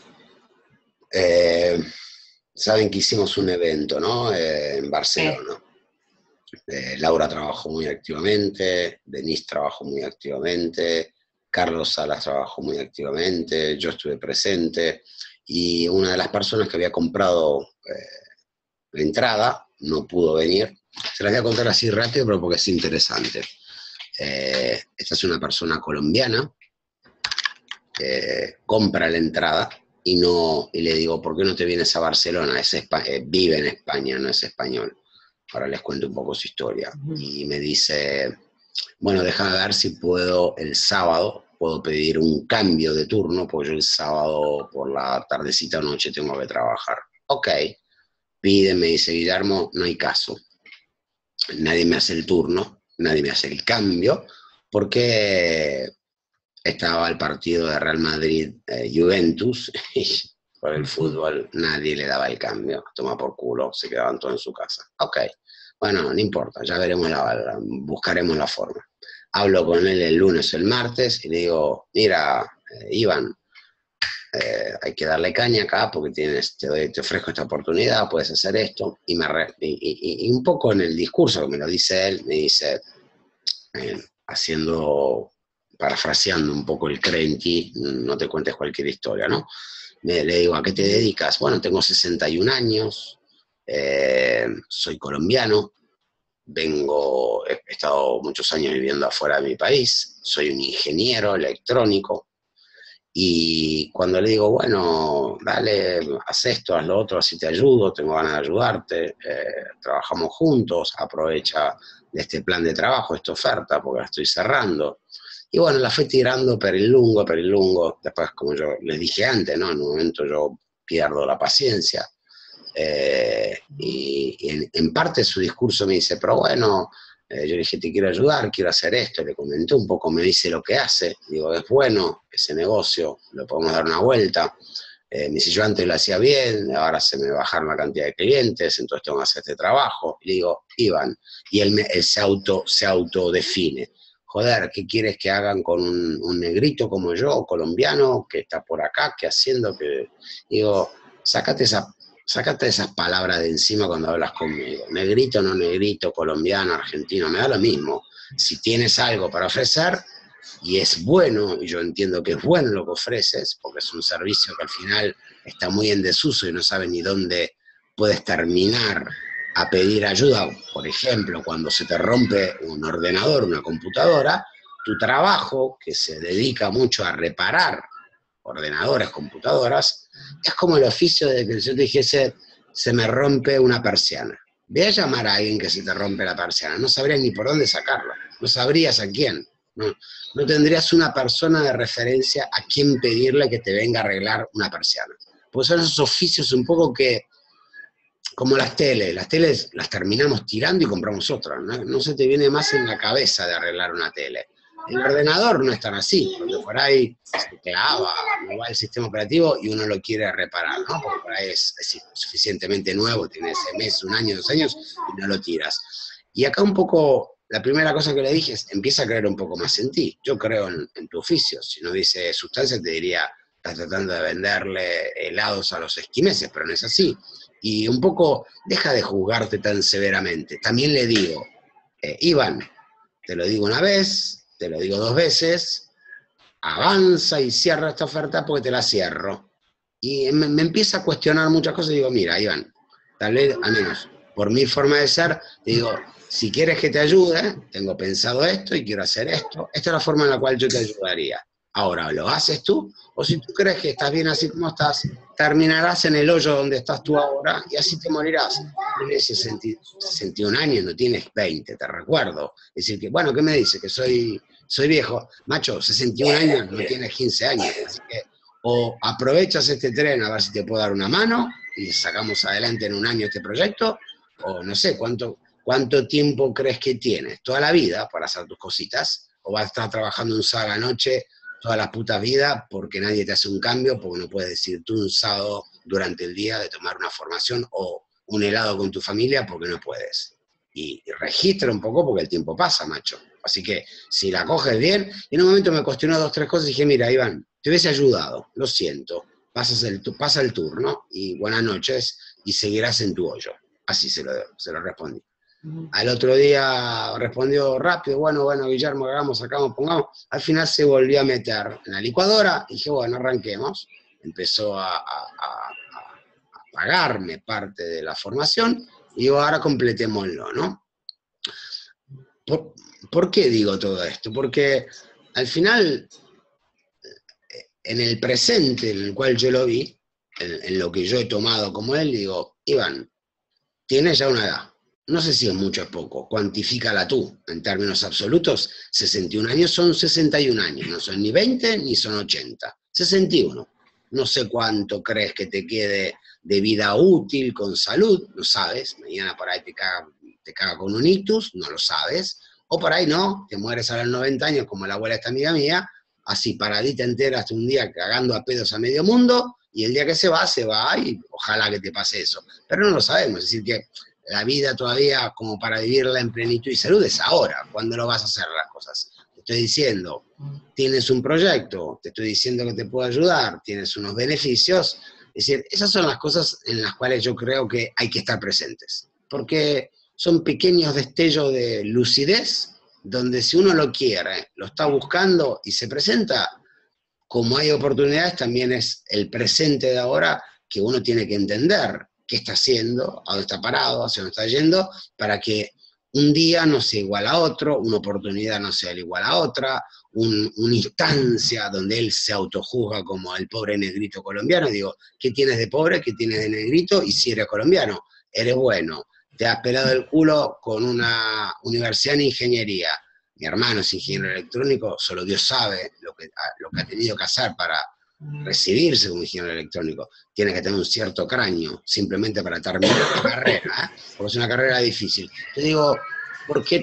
Saben que hicimos un evento, ¿no? En Barcelona. Laura trabajó muy activamente, Denise trabajó muy activamente, Carlos Salas trabajó muy activamente, yo estuve presente, y una de las personas que había comprado la entrada no pudo venir. Se las voy a contar así rápido, pero porque es interesante. Esta es una persona colombiana, compra la entrada y le digo, ¿por qué no te vienes a Barcelona? Vive en España, no es español. Ahora les cuento un poco su historia. Y me dice, bueno, déjame ver si puedo el sábado, puedo pedir un cambio de turno, porque yo el sábado por la tardecita o noche tengo que trabajar. Ok, pide, me dice, Guillermo, no hay caso. Nadie me hace el turno, nadie me hace el cambio, porque estaba el partido de Real Madrid-Juventus, y por el fútbol nadie le daba el cambio. Toma por culo, se quedaban todos en su casa. Ok, bueno, no importa, ya veremos, buscaremos la forma. Hablo con él el lunes o el martes y le digo, mira, Iván, hay que darle caña acá porque te ofrezco esta oportunidad, puedes hacer esto. Y un poco en el discurso que me lo dice él, me dice, parafraseando un poco el crenqui, no te cuentes cualquier historia, ¿no? Le digo, ¿a qué te dedicas? Bueno, tengo 61 años, soy colombiano, he estado muchos años viviendo afuera de mi país, soy un ingeniero electrónico, y cuando le digo, bueno, dale, haz esto, haz lo otro, así te ayudo, tengo ganas de ayudarte, trabajamos juntos, aprovecha de este plan de trabajo, esta oferta, porque la estoy cerrando. Y bueno, la fue tirando per il lungo, después, como yo les dije antes, ¿no? En un momento yo pierdo la paciencia, y en parte su discurso me dice, pero bueno, yo le dije, te quiero ayudar, quiero hacer esto, le comenté un poco, me dice lo que hace, digo, es bueno ese negocio, lo podemos dar una vuelta. Me dice, yo antes lo hacía bien, ahora se me bajaron la cantidad de clientes, entonces tengo que hacer este trabajo. Y le digo, Iván, y él se autodefine. Joder, ¿qué quieres que hagan con un negrito como yo, colombiano, que está por acá, que haciendo que...? Digo, sácate esas palabras de encima cuando hablas conmigo. Negrito, no negrito, colombiano, argentino, me da lo mismo. Si tienes algo para ofrecer, y es bueno, y yo entiendo que es bueno lo que ofreces, porque es un servicio que al final está muy en desuso y no sabes ni dónde puedes terminar a pedir ayuda. Por ejemplo, cuando se te rompe un ordenador, una computadora, tu trabajo, que se dedica mucho a reparar ordenadores, computadoras, es como el oficio de que yo te dijese, se me rompe una persiana. Ve a llamar a alguien que se te rompe la persiana, no sabrías ni por dónde sacarla, no sabrías a quién, no tendrías una persona de referencia a quien pedirle que te venga a arreglar una persiana. Pues son esos oficios un poco que, como las teles las terminamos tirando y compramos otras, no se te viene más en la cabeza de arreglar una tele. El ordenador no es tan así, porque por ahí se clava, no va el sistema operativo y uno lo quiere reparar, ¿no? Porque por ahí es suficientemente nuevo, tiene ese mes, un año, 2 años, y no lo tiras. Y acá un poco, la primera cosa que le dije es, empieza a creer un poco más en ti. Yo creo en tu oficio. Si no hubiese sustancia, te diría, estás tratando de venderle helados a los esquimeses, pero no es así. Y un poco, deja de juzgarte tan severamente. También le digo, Iván, te lo digo una vez, te lo digo 2 veces, avanza y cierra esta oferta porque te la cierro. Y me empieza a cuestionar muchas cosas y digo, mira, Iván, tal vez, al menos por mi forma de ser, te digo, si quieres que te ayude, tengo pensado esto y quiero hacer esto, esta es la forma en la cual yo te ayudaría. Ahora, ¿lo haces tú? O si tú crees que estás bien así como estás, terminarás en el hoyo donde estás tú ahora y así te morirás. Tienes 61 años, no tienes 20, te recuerdo. Es decir, que, bueno, ¿qué me dice? Que soy viejo. Macho, 61 años, no tienes 15 años. Así que o aprovechas este tren a ver si te puedo dar una mano y sacamos adelante en un año este proyecto, o no sé, ¿cuánto tiempo crees que tienes? ¿Toda la vida para hacer tus cositas? ¿O vas a estar trabajando un sábado a la noche toda la puta vida porque nadie te hace un cambio, porque no puedes decir tú un sábado durante el día de tomar una formación o un helado con tu familia porque no puedes? Y registra un poco porque el tiempo pasa, macho. Así que si la coges bien, y en un momento me cuestionó 2 o 3 cosas y dije, mira, Iván, te hubiese ayudado, lo siento, pasa el turno y buenas noches y seguirás en tu hoyo. Así se lo respondí. Al otro día respondió rápido, bueno, Guillermo, hagamos, sacamos, pongamos. Al final se volvió a meter en la licuadora y dije, bueno, arranquemos. Empezó a pagarme parte de la formación y digo, ahora completémoslo, ¿no? ¿Por qué digo todo esto? Porque al final, en el presente en el cual yo lo vi, en lo que yo he tomado como él, digo, Iván, tienes ya una edad. No sé si es mucho o es poco, cuantifícala tú, en términos absolutos, 61 años son 61 años, no son ni 20 ni son 80, 61. No sé cuánto crees que te quede de vida útil, con salud, no sabes, mañana por ahí te caga con un ictus, no lo sabes, o por ahí no, te mueres a los 90 años como la abuela de esta amiga mía, así paradita entera hasta un día cagando a pedos a medio mundo, y el día que se va, y ojalá que te pase eso, pero no lo sabemos, es decir que la vida todavía como para vivirla en plenitud y salud es ahora, cuando lo vas a hacer las cosas. Te estoy diciendo, tienes un proyecto, te estoy diciendo que te puedo ayudar, tienes unos beneficios, es decir, esas son las cosas en las cuales yo creo que hay que estar presentes, porque son pequeños destellos de lucidez, donde si uno lo quiere, lo está buscando y se presenta, como hay oportunidades, también es el presente de ahora que uno tiene que entender qué está haciendo, a dónde está parado, hacia dónde está yendo, para que un día no sea igual a otro, una oportunidad no sea igual a otra, una instancia donde él se autojuzga como el pobre negrito colombiano. Digo, ¿qué tienes de pobre? ¿Qué tienes de negrito? Y si eres colombiano, eres bueno, te has pelado el culo con una universidad en ingeniería. Mi hermano es ingeniero electrónico, solo Dios sabe lo que ha tenido que hacer para recibirse como ingeniero electrónico. Tiene que tener un cierto cráneo, simplemente para terminar la carrera, porque es una carrera difícil. Te digo, ¿por qué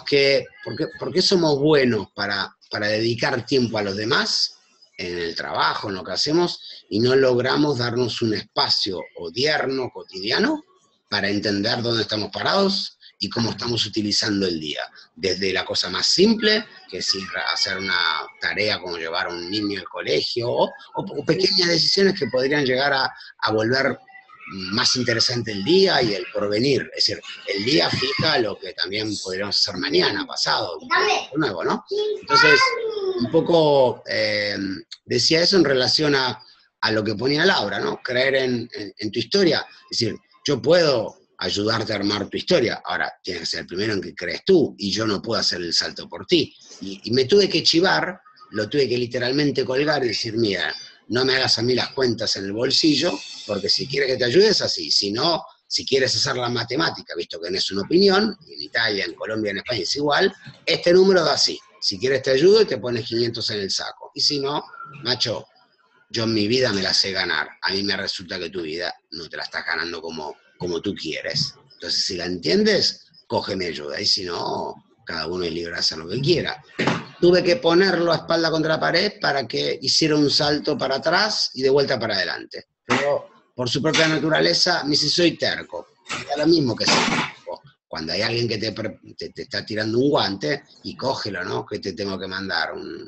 por qué somos buenos para dedicar tiempo a los demás, en el trabajo, en lo que hacemos, y no logramos darnos un espacio odierno, cotidiano, para entender dónde estamos parados y cómo estamos utilizando el día? Desde la cosa más simple, que es ir a hacer una tarea como llevar a un niño al colegio, o pequeñas decisiones que podrían llegar a volver más interesante el día y el porvenir. Es decir, el día fija lo que también podríamos hacer mañana, pasado, nuevo, ¿no? Entonces, un poco decía eso en relación a lo que ponía Laura, ¿no? Creer en tu historia. Es decir, yo puedo ayudarte a armar tu historia, ahora tienes que ser el primero en que crees tú, y yo no puedo hacer el salto por ti. Y me tuve que chivar, lo tuve que literalmente colgar y decir, mira, no me hagas a mí las cuentas en el bolsillo, porque si quieres que te ayude es así, si no, si quieres hacer la matemática, visto que no es una opinión, en Italia, en Colombia, en España es igual, este número da así, si quieres te ayudo y te pones 500 en el saco, y si no, macho, yo en mi vida me la sé ganar, a mí me resulta que tu vida no te la estás ganando como tú quieres. Entonces, si la entiendes, cógeme ayuda, y si no, cada uno es libre de hacer lo que quiera. Tuve que ponerlo a espalda contra la pared para que hiciera un salto para atrás y de vuelta para adelante. Pero por su propia naturaleza, me dice, soy terco. Es lo mismo que ser terco. Cuando hay alguien que te está tirando un guante, y cógelo, ¿no? Que te tengo que mandar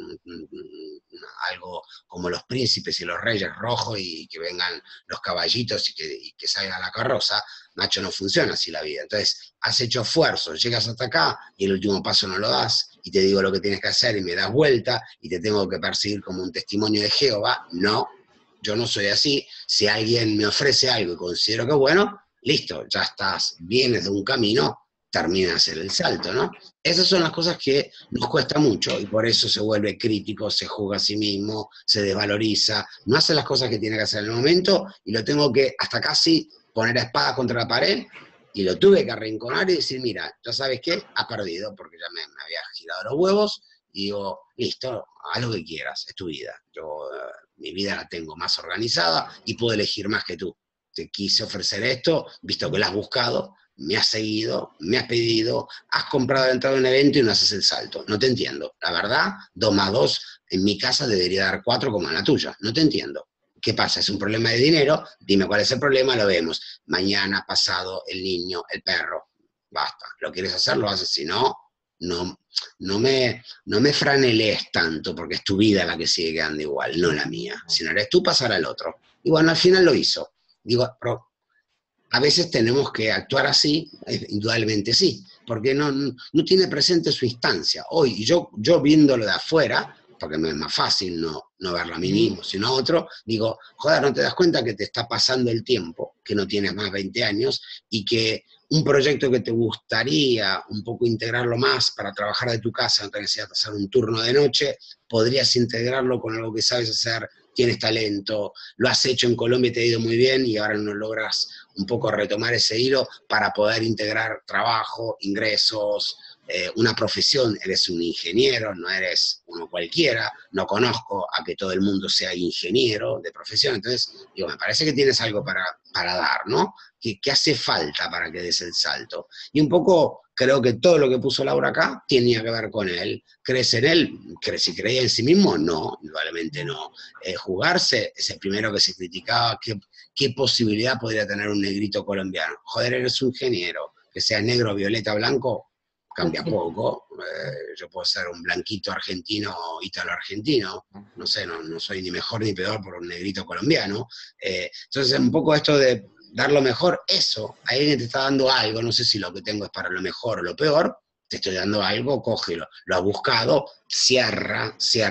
algo como los príncipes y los reyes rojos, y que vengan los caballitos y que salga la carroza. Macho, no funciona así la vida. Entonces, has hecho esfuerzo, llegas hasta acá y el último paso no lo das, y te digo lo que tienes que hacer y me das vuelta y te tengo que perseguir como un testimonio de Jehová. No, yo no soy así. Si alguien me ofrece algo y considero que es bueno, listo, ya estás, vienes de un camino, termina de hacer el salto, ¿no? Esas son las cosas que nos cuesta mucho, y por eso se vuelve crítico, se juzga a sí mismo, se desvaloriza, no hace las cosas que tiene que hacer en el momento, y lo tengo que hasta casi poner a espada contra la pared, y lo tuve que arrinconar y decir, mira, ya sabes qué, has perdido, porque ya me había girado los huevos, y digo, listo, haz lo que quieras, es tu vida. Yo mi vida la tengo más organizada y puedo elegir más que tú. Te quise ofrecer esto, visto que lo has buscado, me has seguido, me has pedido, has comprado la entrada de un evento y no haces el salto. No te entiendo. La verdad, 2 más 2 en mi casa debería dar 4 como en la tuya. No te entiendo. ¿Qué pasa? ¿Es un problema de dinero? Dime cuál es el problema, lo vemos. Mañana, pasado, el niño, el perro. Basta. ¿Lo quieres hacer? Lo haces. Si no, no me franelees tanto, porque es tu vida la que sigue quedando igual, no la mía. Si no eres tú, pasará el otro. Y bueno, al final lo hizo. Digo, pero a veces tenemos que actuar así, indudablemente sí, porque no tiene presente su instancia. Hoy, y yo viéndolo de afuera, porque me es más fácil no verlo a mí mismo, sino a otro, digo, joder, ¿no te das cuenta que te está pasando el tiempo, que no tienes más 20 años, y que un proyecto que te gustaría un poco integrarlo más para trabajar de tu casa, no te necesitas hacer un turno de noche, podrías integrarlo con algo que sabes hacer, tienes talento, lo has hecho en Colombia y te ha ido muy bien, y ahora no logras un poco retomar ese hilo para poder integrar trabajo, ingresos, una profesión. Eres un ingeniero, no eres uno cualquiera, no conozco a que todo el mundo sea ingeniero de profesión, entonces digo, me parece que tienes algo para dar, ¿no? ¿Qué hace falta para que des el salto? Y un poco creo que todo lo que puso Laura acá tenía que ver con él. ¿Crees en él? Si creía en sí mismo, no, indudablemente no. Jugarse es el primero que se criticaba, ¿qué posibilidad podría tener un negrito colombiano? Joder, eres un ingeniero, que sea negro, violeta, blanco, cambia poco. Yo puedo ser un blanquito argentino, ítalo-argentino, no sé, no soy ni mejor ni peor por un negrito colombiano. Entonces, un poco esto de dar lo mejor, eso, alguien te está dando algo, no sé si lo que tengo es para lo mejor o lo peor, te estoy dando algo, cógelo, lo has buscado, cierra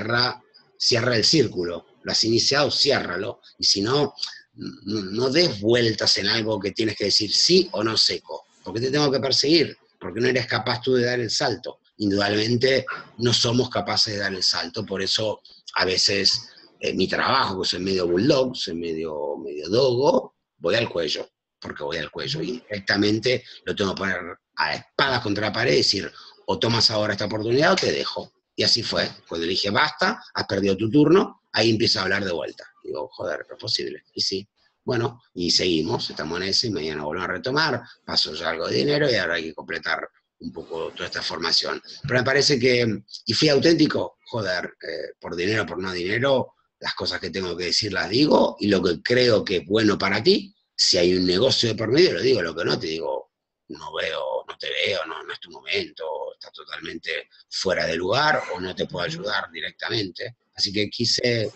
el círculo, lo has iniciado, ciérralo, y si no, no des vueltas en algo que tienes que decir sí o no seco, porque te tengo que perseguir. porque no eres capaz tú de dar el salto. Indudablemente no somos capaces de dar el salto, por eso a veces mi trabajo, que soy medio bulldog, soy medio dogo, voy al cuello, porque voy al cuello, y directamente lo tengo que poner a espadas contra la pared y decir, o tomas ahora esta oportunidad o te dejo. Y así fue. Cuando le dije, basta, has perdido tu turno, ahí empiezo a hablar de vuelta. Digo, joder, no es posible. Y sí. Bueno, y seguimos, estamos en ese, y mañana volvemos a retomar, paso ya algo de dinero y ahora hay que completar un poco toda esta formación. Pero me parece que, y fui auténtico, joder, por dinero, por no dinero, las cosas que tengo que decir las digo, y lo que creo que es bueno para ti, si hay un negocio de por medio, lo digo, lo que no, te digo, no te veo, no es tu momento, está totalmente fuera de lugar, o no te puedo ayudar directamente. Así que quise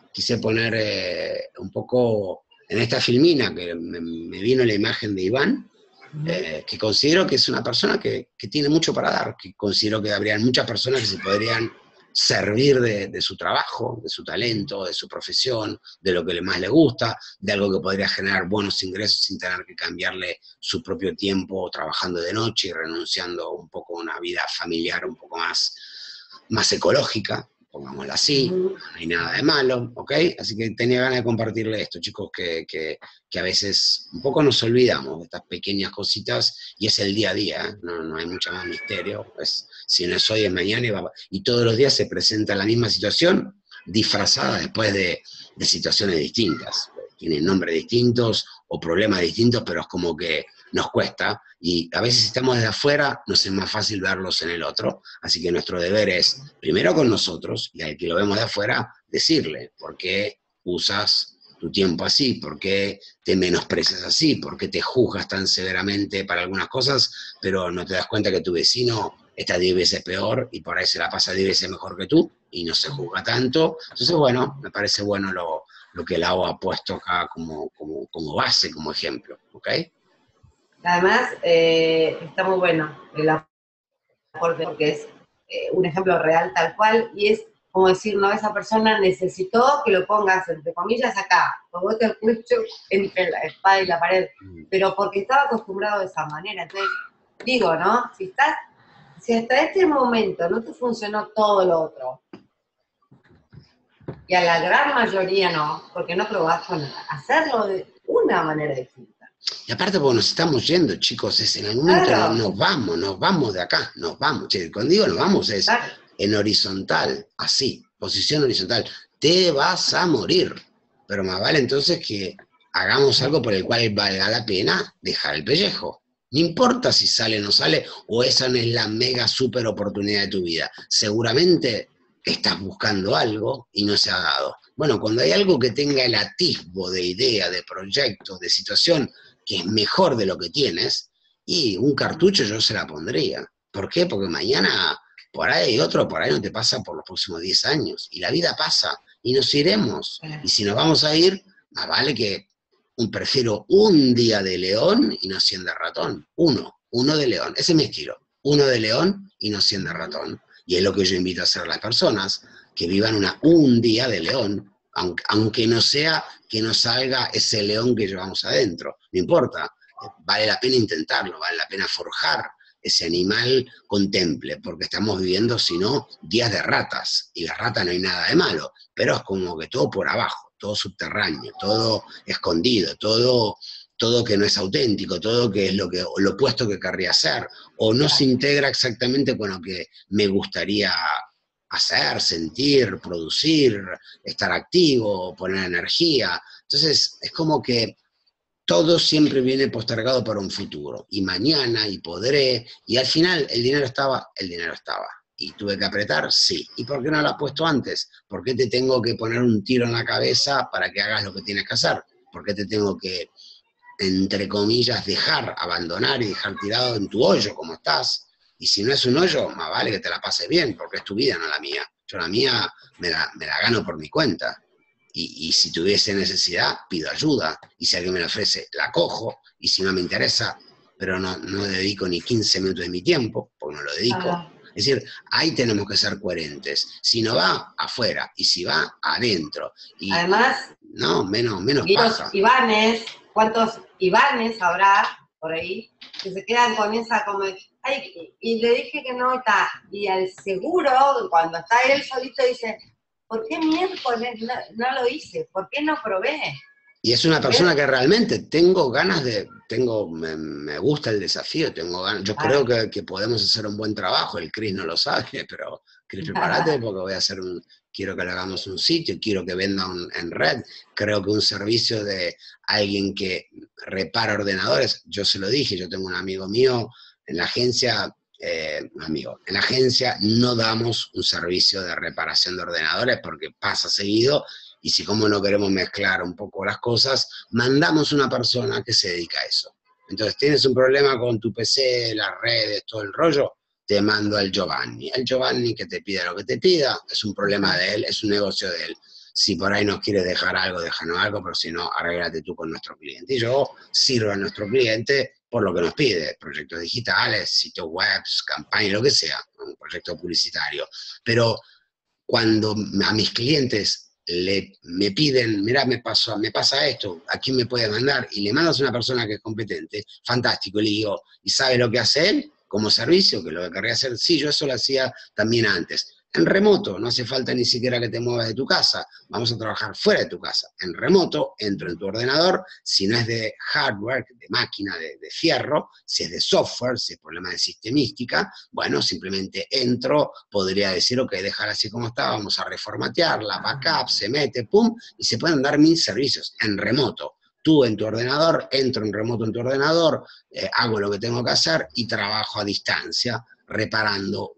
poner un poco en esta filmina, que me vino la imagen de Iván, que considero que es una persona que tiene mucho para dar, que considero que habría muchas personas que se podrían servir de su trabajo, de su talento, de su profesión, de lo que más le gusta, de algo que podría generar buenos ingresos sin tener que cambiarle su propio tiempo trabajando de noche y renunciando un poco a una vida familiar un poco más ecológica, pongámoslo así, no hay nada de malo, ¿ok? Así que tenía ganas de compartirle esto, chicos, que a veces un poco nos olvidamos de estas pequeñas cositas, y es el día a día, ¿eh? No hay mucho más misterio, si no es hoy, es mañana, y todos los días se presenta la misma situación, disfrazada después de situaciones distintas, tienen nombres distintos o problemas distintos, pero es como que nos cuesta, y a veces si estamos desde afuera, nos es más fácil verlos en el otro, así que nuestro deber es, primero con nosotros, y al que lo vemos de afuera, decirle, ¿por qué usas tu tiempo así? ¿Por qué te menosprecias así? ¿Por qué te juzgas tan severamente para algunas cosas, pero no te das cuenta que tu vecino está 10 veces peor, y por ahí se la pasa 10 veces mejor que tú, y no se juzga tanto? Entonces, bueno, me parece bueno lo que Lau ha puesto acá como base, como ejemplo, ¿ok? Además, está muy bueno el aporte porque es un ejemplo real tal cual, y es como decir, no, esa persona necesitó que lo pongas, entre comillas, acá, ponete el cuello entre la espada y la pared, pero porque estaba acostumbrado de esa manera. Entonces, digo, ¿no? Si hasta este momento no te funcionó todo lo otro, y a la gran mayoría no, porque no probás con hacerlo de una manera distinta. Y aparte, porque nos estamos yendo, chicos, es en algún momento Claro. nos vamos de acá, nos vamos. Che, cuando digo nos vamos es Claro. en horizontal, así, posición horizontal. Te vas a morir. Pero más vale entonces que hagamos algo por el cual valga la pena dejar el pellejo. No importa si sale o no sale, o esa no es la mega super oportunidad de tu vida. Seguramente estás buscando algo y no se ha dado. Bueno, cuando hay algo que tenga el atisbo de idea, de proyecto, de situación, que es mejor de lo que tienes, y un cartucho yo se la pondría. ¿Por qué? Porque mañana por ahí otro, por ahí no te pasa por los próximos 10 años, y la vida pasa, y nos iremos, y si nos vamos a ir, más vale que prefiero un día de león y no 100 de ratón, uno de león, ese es mi estilo, uno de león y no 100 de ratón, y es lo que yo invito a hacer a las personas, que vivan un día de león, aunque no sea que no salga ese león que llevamos adentro, no importa, vale la pena intentarlo, vale la pena forjar ese animal contemple, porque estamos viviendo, si no, días de ratas, y la rata no hay nada de malo, pero es como que todo por abajo, todo subterráneo, todo escondido, todo que no es auténtico, todo que es lo opuesto que querría hacer, o no se integra exactamente con lo que me gustaría hacer, sentir, producir, estar activo, poner energía. Entonces, es como que todo siempre viene postergado para un futuro, y mañana, y podré, y al final el dinero estaba, y tuve que apretar, sí. ¿Y por qué no lo has puesto antes? ¿Por qué te tengo que poner un tiro en la cabeza para que hagas lo que tienes que hacer? ¿Por qué te tengo que, entre comillas, abandonar y dejar tirado en tu hoyo como estás? Y si no es un hoyo, más vale que te la pases bien, porque es tu vida, no la mía. Yo la mía me la gano por mi cuenta. Y si tuviese necesidad, pido ayuda. Y si alguien me la ofrece, la cojo. Y si no me interesa, pero no dedico ni 15 minutos de mi tiempo, porque no lo dedico. Es decir, ahí tenemos que ser coherentes. Si no va, afuera. Y si va, adentro. Y, además, no, menos paja. ¿cuántos Ivanes habrá por ahí, que se quedan con esa como, ay, y le dije que no está, y al seguro, cuando está él solito, dice, ¿por qué miércoles no lo hice? ¿Por qué no probé? Y es una persona que realmente tengo ganas de, me gusta el desafío, tengo ganas, yo creo que podemos hacer un buen trabajo, el Cris no lo sabe, pero Cris, prepárate porque voy a hacer quiero que le hagamos un sitio, quiero que venda en red, creo que un servicio de alguien que repara ordenadores, yo se lo dije, yo tengo un amigo mío en la agencia, en la agencia no damos un servicio de reparación de ordenadores porque pasa seguido, y si como no queremos mezclar un poco las cosas, mandamos una persona que se dedica a eso. Entonces, tienes un problema con tu PC, las redes, todo el rollo, te mando al Giovanni. El Giovanni que te pida lo que te pida, es un problema de él, es un negocio de él. Si por ahí nos quieres dejar algo, déjanos algo, pero si no, arréglate tú con nuestro cliente. Y yo sirvo a nuestro cliente por lo que nos pide, proyectos digitales, sitios web, campañas, lo que sea, un proyecto publicitario. Pero cuando a mis clientes me piden, mira, me pasa esto, ¿a quién me puede mandar? Y le mandas a una persona que es competente, fantástico, y le digo, ¿y sabe lo que hace él como servicio? Que lo que querría hacer, sí, yo eso lo hacía también antes. En remoto, no hace falta ni siquiera que te muevas de tu casa, vamos a trabajar fuera de tu casa. En remoto, entro en tu ordenador, si no es de hardware, de máquina, de fierro, si es de software, si es problema de sistemística, bueno, simplemente entro, podría decir, ok, déjala así como está, vamos a reformatearla, backup, se mete, pum, y se pueden dar 1000 servicios en remoto. Tú en tu ordenador, entro en remoto en tu ordenador, hago lo que tengo que hacer y trabajo a distancia, reparando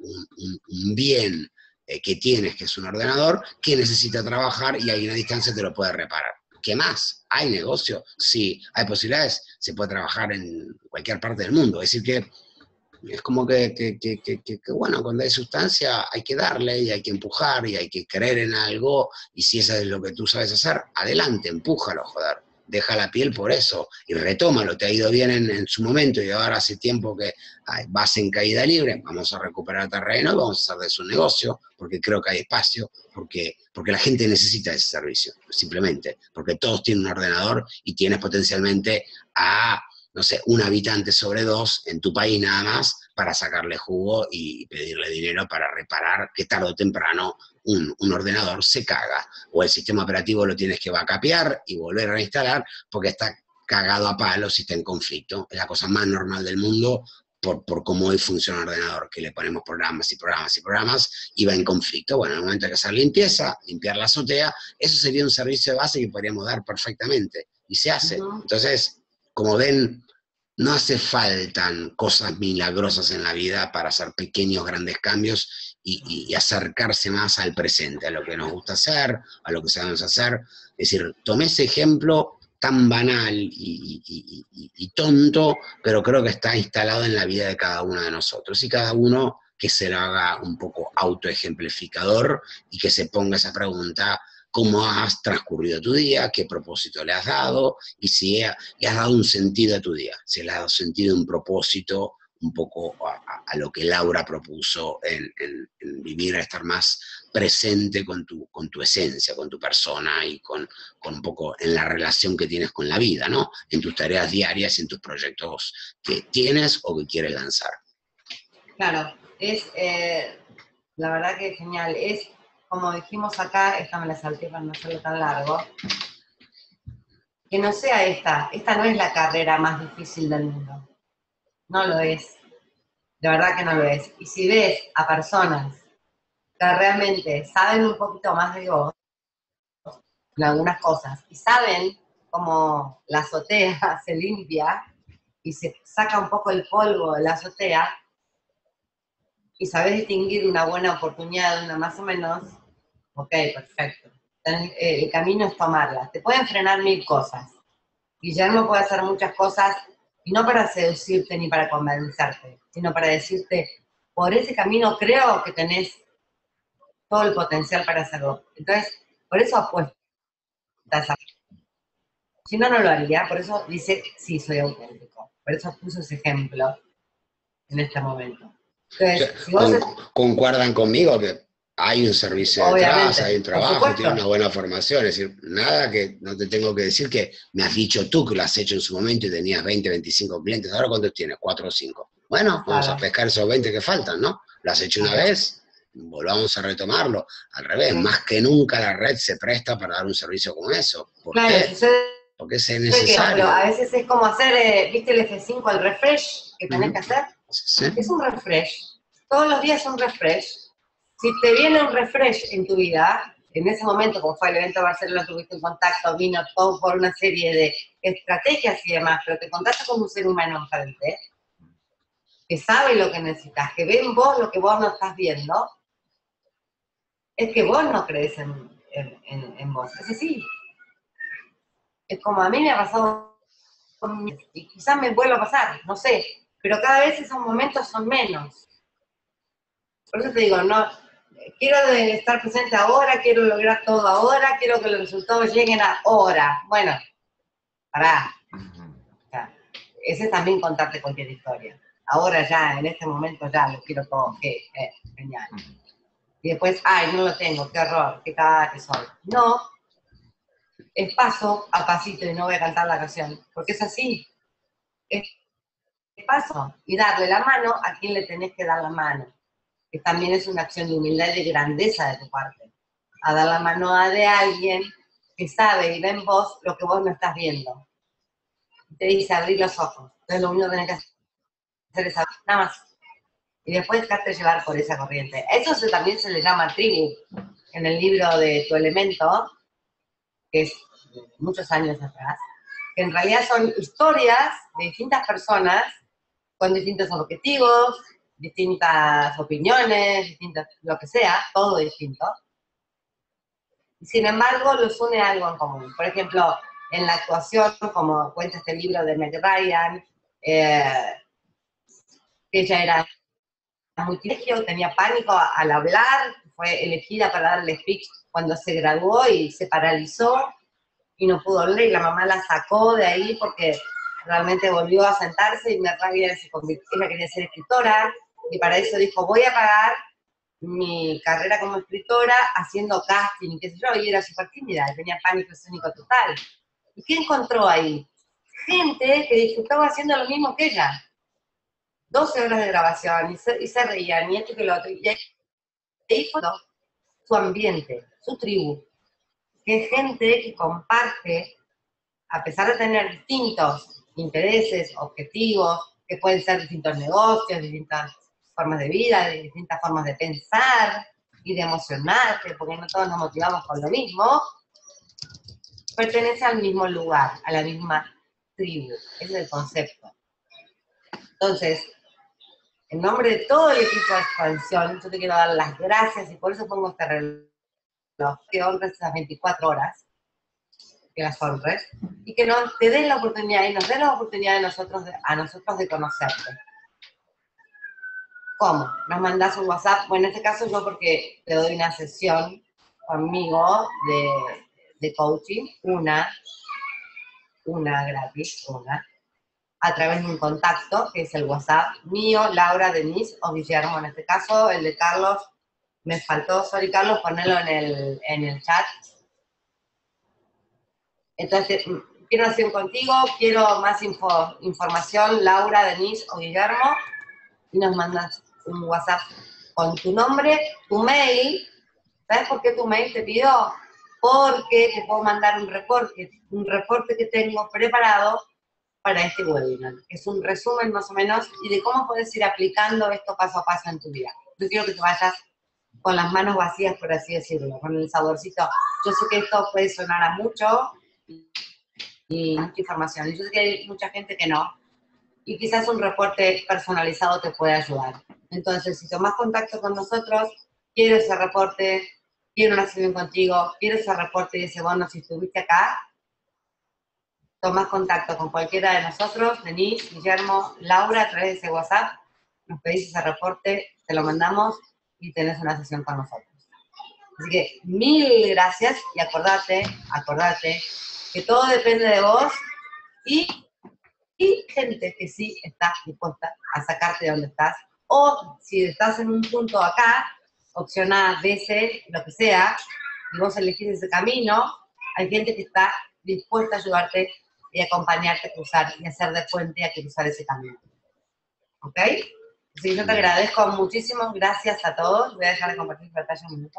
un bien que tienes, que es un ordenador, que necesita trabajar y alguien a distancia te lo puede reparar. ¿Qué más? ¿Hay negocio? Sí. ¿Hay posibilidades? Se puede trabajar en cualquier parte del mundo. Es decir que es como que bueno, cuando hay sustancia hay que darle y hay que empujar y hay que creer en algo, y si eso es lo que tú sabes hacer, adelante, empújalo, joder. Deja la piel por eso y retómalo, te ha ido bien en su momento y ahora hace tiempo que vas en caída libre, vamos a recuperar terreno y vamos a hacer de eso un negocio, porque creo que hay espacio, porque la gente necesita ese servicio, simplemente, porque todos tienen un ordenador y tienes potencialmente a, no sé, un habitante sobre 2 en tu país nada más para sacarle jugo y pedirle dinero para reparar que tarde o temprano un ordenador se caga, o el sistema operativo lo tienes que backupear y volver a reinstalar porque está cagado a palos y está en conflicto. Es la cosa más normal del mundo por cómo hoy funciona el ordenador, que le ponemos programas y programas y programas y va en conflicto. Bueno, en el momento de hacer limpieza, limpiar la azotea, eso sería un servicio de base que podríamos dar perfectamente, y se hace. Entonces, como ven, no hace falta cosas milagrosas en la vida para hacer pequeños, grandes cambios y acercarse más al presente, a lo que nos gusta hacer, a lo que sabemos hacer. Es decir, tomé ese ejemplo tan banal y tonto, pero creo que está instalado en la vida de cada uno de nosotros, y cada uno que se lo haga un poco autoejemplificador y que se ponga esa pregunta: ¿cómo has transcurrido tu día? ¿Qué propósito le has dado? Y si le has dado un sentido a tu día, si le has dado sentido, un propósito, un poco a lo que Laura propuso en vivir, a estar más presente con tu esencia, con tu persona y con un poco en la relación que tienes con la vida, ¿no? En tus tareas diarias y en tus proyectos que tienes o que quieres lanzar. Claro, es, la verdad que es genial. Es, como dijimos acá, esta me la salté para no hacerlo tan largo, que no sea esta no es la carrera más difícil del mundo. No lo es. De verdad que no lo es. Y si ves a personas que realmente saben un poquito más de vos en algunas cosas y saben cómo la azotea se limpia y se saca un poco el polvo de la azotea y sabes distinguir una buena oportunidad de una más o menos, ok, perfecto. El camino es tomarla. Te pueden frenar 1000 cosas. Guillermo puede hacer muchas cosas, y no para seducirte ni para convencerte, sino para decirte, por ese camino creo que tenés todo el potencial para hacerlo. Entonces, por eso apuestas a... Si no, no lo haría. Por eso dice, sí, soy auténtico. Por eso puso ese ejemplo en este momento. Entonces, si vos... ¿Concuerdan conmigo que hay un servicio detrás, hay un trabajo, tiene una buena formación, es decir, nada que no te tengo que decir que me has dicho tú que lo has hecho en su momento y tenías 20, 25 clientes, ahora ¿cuántos tienes? 4 o 5. Bueno, vamos a pescar esos 20 que faltan, ¿no? Lo has hecho una vez, volvamos a retomarlo. Al revés, más que nunca la red se presta para dar un servicio como eso. ¿Por qué? Porque es necesario. Pero a veces es como hacer, ¿viste el F5, el refresh que tenés que hacer? Sí. Es un refresh. Todos los días es un refresh. Si te viene un refresh en tu vida, en ese momento, como fue el evento de Barcelona, tuviste un contacto, vino todo por una serie de estrategias y demás, pero te contactas con un ser humano enfrente, que sabe lo que necesitas, que ve en vos lo que vos no estás viendo, es que vos no crees en vos. Es así. Es como a mí me ha pasado, y quizás me vuelva a pasar, no sé, pero cada vez esos momentos son menos. Por eso te digo, no, quiero estar presente ahora, quiero lograr todo ahora, quiero que los resultados lleguen ahora. Bueno, pará. O sea, ese es también contarte cualquier historia. Ahora ya, en este momento ya lo quiero todo, genial. Y después, ay, no lo tengo, qué horror, qué cagada que soy. No, es paso a pasito y no voy a cantar la canción, porque es así. Es paso y darle la mano a quien le tenés que dar la mano. Que también es una acción de humildad y de grandeza de tu parte, a dar la mano a de alguien que sabe y ve en vos lo que vos no estás viendo. Te dice abrir los ojos, entonces lo único que tenés que hacer es abrir, nada más. Y después dejarte llevar por esa corriente. Eso también se le llama tribu, en el libro de Tu Elemento, que es de muchos años atrás, que en realidad son historias de distintas personas con distintos objetivos, distintas opiniones, distintas, lo que sea, todo distinto. Sin embargo, los une algo en común. Por ejemplo, en la actuación, como cuenta este libro de Meg Ryan, que ella era muy tímida, tenía pánico al hablar, fue elegida para darle speech cuando se graduó y se paralizó y no pudo hablar y la mamá la sacó de ahí porque realmente volvió a sentarse y Meg Ryan se convirtió, ella quería ser escritora y para eso dijo, voy a pagar mi carrera como escritora haciendo casting y qué sé yo, y era súper tímida, tenía pánico escénico total. ¿Y qué encontró ahí? Gente que disfrutaba haciendo lo mismo que ella. 12 horas de grabación y se reían, y esto y que lo otro. Y ahí fue su ambiente, su tribu, que es gente que comparte, a pesar de tener distintos intereses, objetivos, que pueden ser distintos negocios, distintas formas de vida, distintas formas de pensar y de emocionarse, porque no todos nos motivamos con lo mismo, pertenece al mismo lugar, a la misma tribu. Ese es el concepto. Entonces, en nombre de todo el equipo de expansión, yo te quiero dar las gracias y por eso pongo este reloj, que honres esas 24 horas, que las honres, y que te den la oportunidad y nos den la oportunidad a nosotros de conocerte. ¿Cómo? Nos mandás un WhatsApp, bueno, en este caso yo porque te doy una sesión conmigo de coaching, una gratis, a través de un contacto, que es el WhatsApp mío, Laura, Denise o Guillermo, en este caso, el de Carlos, me faltó, sorry Carlos, ponerlo en el chat. Entonces, quiero hacer contigo, quiero más información, Laura, Denise o Guillermo, y nos mandas un WhatsApp con tu nombre, tu mail. ¿Sabes por qué tu mail te pido? Porque te puedo mandar un reporte que tengo preparado para este webinar. Es un resumen más o menos y de cómo puedes ir aplicando esto paso a paso en tu vida. Yo quiero que te vayas con las manos vacías, por así decirlo, con el saborcito. Yo sé que esto puede sonar a mucho y mucha información. Y yo sé que hay mucha gente que no. Y quizás un reporte personalizado te puede ayudar. Entonces, si tomas contacto con nosotros, quiero ese reporte, quiero una sesión contigo, quiero ese reporte y ese bono si estuviste acá, tomás contacto con cualquiera de nosotros, Denise, Guillermo, Laura, a través de ese WhatsApp, nos pedís ese reporte, te lo mandamos y tenés una sesión con nosotros. Así que mil gracias y acordate que todo depende de vos y gente que sí está dispuesta a sacarte de donde estás, o si estás en un punto acá, opción A, B, C, lo que sea, y vos elegís ese camino, hay gente que está dispuesta a ayudarte y acompañarte a cruzar y hacer de puente a cruzar ese camino. ¿Ok? Así que yo te agradezco muchísimo, gracias a todos. Voy a dejar de compartir pantalla un minuto.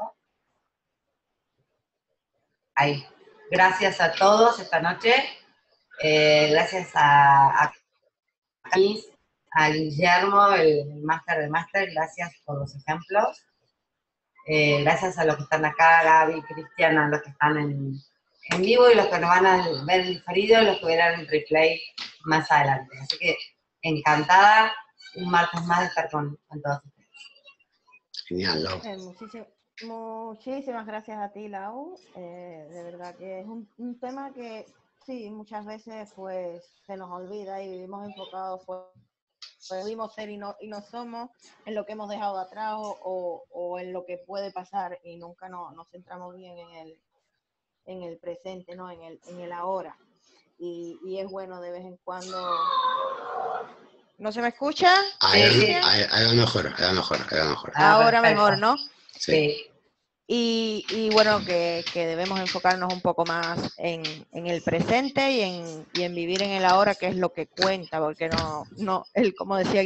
Ahí. Gracias a todos esta noche. Gracias a Camis, a Guillermo, el máster de máster, gracias por los ejemplos. Gracias a los que están acá, Gaby, Cristiana, los que están en vivo y los que nos van a ver en diferido y los que verán el replay más adelante. Así que encantada un martes más de estar con todos ustedes. Genial, Lau. Muchísimas gracias a ti, Lau. De verdad que es un tema que sí, muchas veces pues se nos olvida y vivimos enfocados pudimos ser y no somos en lo que hemos dejado atrás o en lo que puede pasar y nunca nos centramos bien en el presente, ¿no? en el ahora. Y es bueno de vez en cuando. ¿No se me escucha? Ahí va mejor. Ahora perfecto. mejor, ¿no? Sí. Y bueno, que debemos enfocarnos un poco más en el presente y en vivir en el ahora, que es lo que cuenta, porque como decía,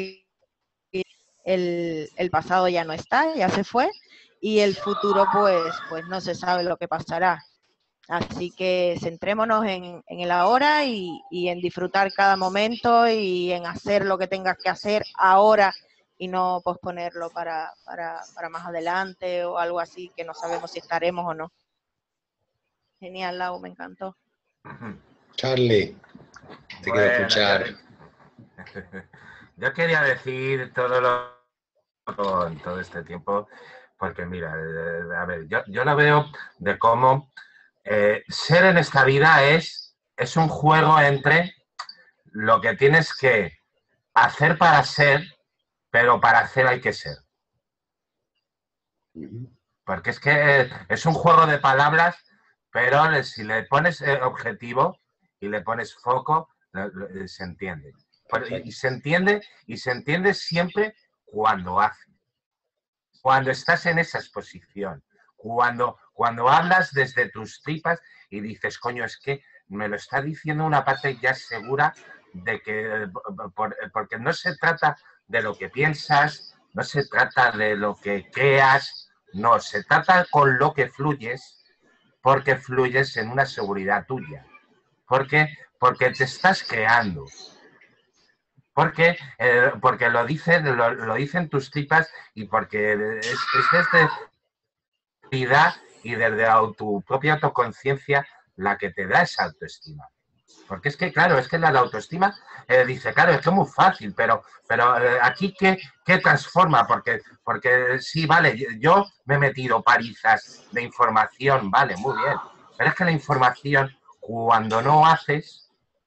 el pasado ya no está, ya se fue, y el futuro pues no se sabe lo que pasará. Así que centrémonos en el ahora y en disfrutar cada momento y en hacer lo que tengas que hacer ahora y no posponerlo para más adelante o algo así que no sabemos si estaremos o no. Genial, Lau, me encantó. Charlie, te quiero escuchar. Yo quería decir en todo este tiempo, porque mira, a ver, yo lo veo de cómo ser en esta vida es un juego entre lo que tienes que hacer para ser, pero para hacer hay que ser. Porque es que es un juego de palabras, pero si le pones objetivo y le pones foco, se entiende. Y se entiende siempre cuando haces. Cuando estás en esa exposición, cuando hablas desde tus tripas y dices, coño, es que me lo está diciendo una parte ya segura de que, porque no se trata de lo que piensas, no se trata de lo que creas, no, se trata con lo que fluyes, porque fluyes en una seguridad tuya, porque te estás creando. Porque lo dicen tus tripas y porque es desde vida y desde tu propia autoconciencia la que te da esa autoestima. Porque es que, claro, es que la autoestima dice, claro, es que es muy fácil, pero aquí ¿qué transforma? Porque sí, vale, yo me he metido palizas de información, vale, muy bien, pero es que la información, cuando no haces,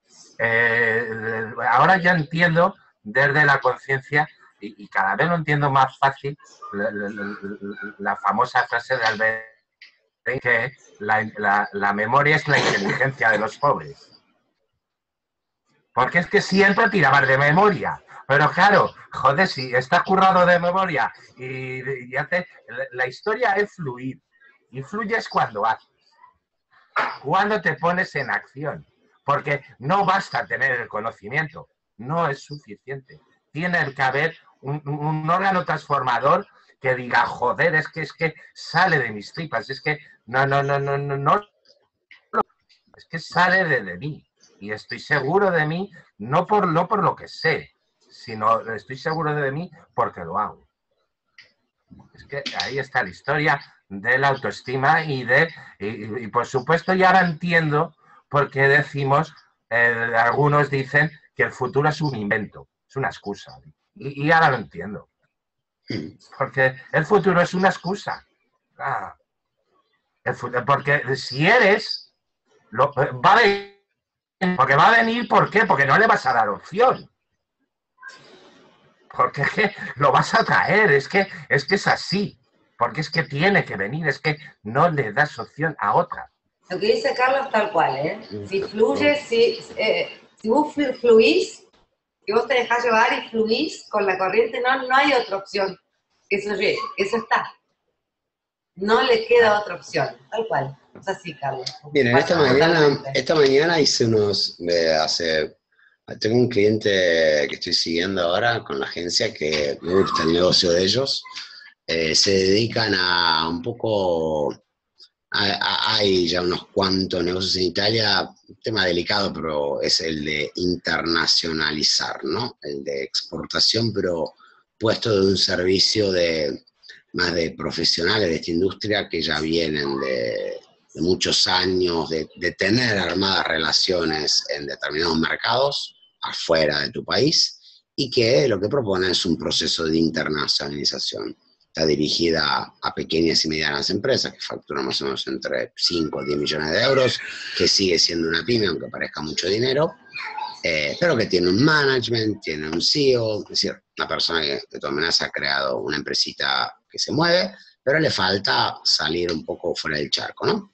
ahora ya entiendo desde la conciencia y cada vez lo entiendo más fácil la famosa frase de Albert que la memoria es la inteligencia de los pobres. Porque es que siempre tirabas de memoria. Pero claro, joder, si estás currado de memoria y haces, la historia es fluir. Y fluyes cuando haces. Cuando te pones en acción. Porque no basta tener el conocimiento. No es suficiente. Tiene que haber un órgano transformador que diga, joder, es que sale de mis tripas. Es que no. Es que sale de mí. Y estoy seguro de mí, no por lo que sé, sino estoy seguro de mí porque lo hago. Es que ahí está la historia de la autoestima y por supuesto ya ahora entiendo por qué decimos, algunos dicen que el futuro es un invento, es una excusa. Y ahora lo entiendo. Porque el futuro es una excusa. Porque si eres, va a venir. Porque va a venir, ¿por qué? Porque no le vas a dar opción. Porque es que lo vas a traer, es que es así. Porque es que tiene que venir, es que no le das opción a otra. Lo que dice Carlos tal cual, ¿eh? Si fluyes, si vos fluís, si vos te dejás llevar y fluís con la corriente, no hay otra opción que eso llegue, eso está. no le queda otra opción, tal cual. Es así, Carlos. Miren, esta mañana hice tengo un cliente que estoy siguiendo ahora con la agencia que me gusta el negocio de ellos. Se dedican a un poco, hay ya unos cuantos negocios en Italia, un tema delicado, pero es el de internacionalizar, ¿no? El de exportación, pero puesto de un servicio más de profesionales de esta industria que ya vienen de muchos años, de tener armadas relaciones en determinados mercados afuera de tu país, y que lo que propone es un proceso de internacionalización. Está dirigida a pequeñas y medianas empresas que facturan más o menos entre 5 o 10 millones de euros, que sigue siendo una pyme, aunque parezca mucho dinero, pero que tiene un management, tiene un CEO, es decir, una persona que de todas maneras ha creado una empresita que se mueve, pero le falta salir un poco fuera del charco, ¿no?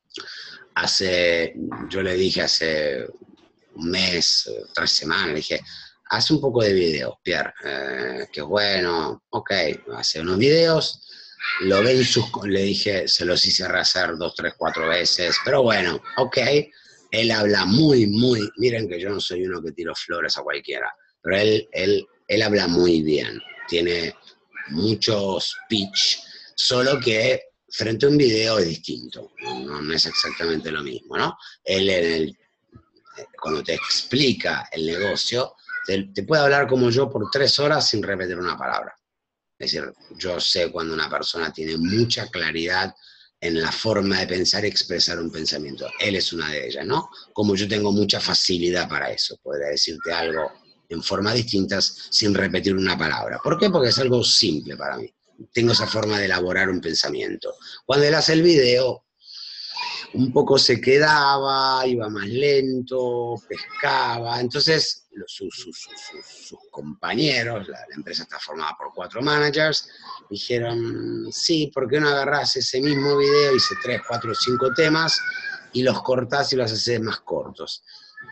Yo le dije hace un mes, 3 semanas, le dije, haz un poco de videos, Pierre, que bueno, ok, hace unos videos, lo ven le dije, se los hice rehacer 2, 3, 4 veces, pero bueno, ok, él habla miren que yo no soy uno que tiro flores a cualquiera, pero él habla muy bien, tiene mucho speech, solo que frente a un video es distinto, no es exactamente lo mismo, ¿no? Él cuando te explica el negocio, te puede hablar como yo por 3 horas sin repetir una palabra. Es decir, yo sé cuando una persona tiene mucha claridad en la forma de pensar y expresar un pensamiento. Él es una de ellas, ¿no? Como yo tengo mucha facilidad para eso, podría decirte algo en formas distintas sin repetir una palabra. ¿Por qué? Porque es algo simple para mí. Tengo esa forma de elaborar un pensamiento. Cuando él hace el video, un poco se quedaba, iba más lento, pescaba. Entonces, sus compañeros, la empresa está formada por 4 managers, dijeron, sí, ¿por qué no agarrás ese mismo video, hice 3, 4, 5 temas, y los cortás y los haces más cortos?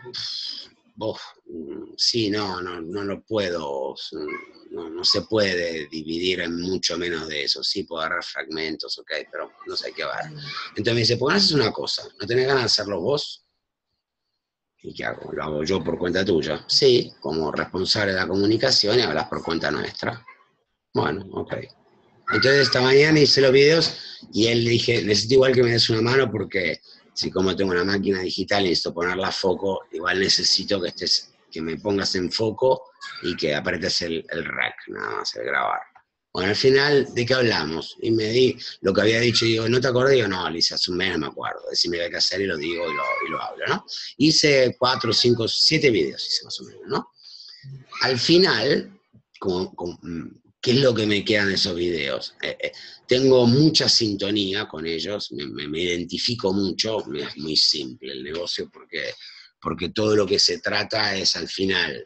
Sí, no lo puedo, no se puede dividir en mucho menos de eso. Sí, puedo agarrar fragmentos, ok, pero no sé qué va. Entonces me dice, ¿por qué no haces una cosa? ¿No tenés ganas de hacerlo vos? ¿Y qué hago? ¿Lo hago yo por cuenta tuya? Sí, como responsable de la comunicación, y hablas por cuenta nuestra. Bueno, ok. Entonces esta mañana hice los videos y él le dije, necesito igual que me des una mano porque si como tengo una máquina digital y necesito ponerla a foco, igual necesito que me pongas en foco y que apretes el rec, nada más, el grabar. Bueno, al final, ¿de qué hablamos? Y me di lo que había dicho y digo, ¿no te acordás? Digo, no, Lisa, hace un mes no me acuerdo. Decime qué hay que hacer y lo digo y lo hablo, ¿no? Hice 4, 5, 7 videos, hice más o menos, ¿no? Al final, ¿qué es lo que me quedan de esos videos? Tengo mucha sintonía con ellos, me identifico mucho, es muy simple el negocio porque todo lo que se trata es al final,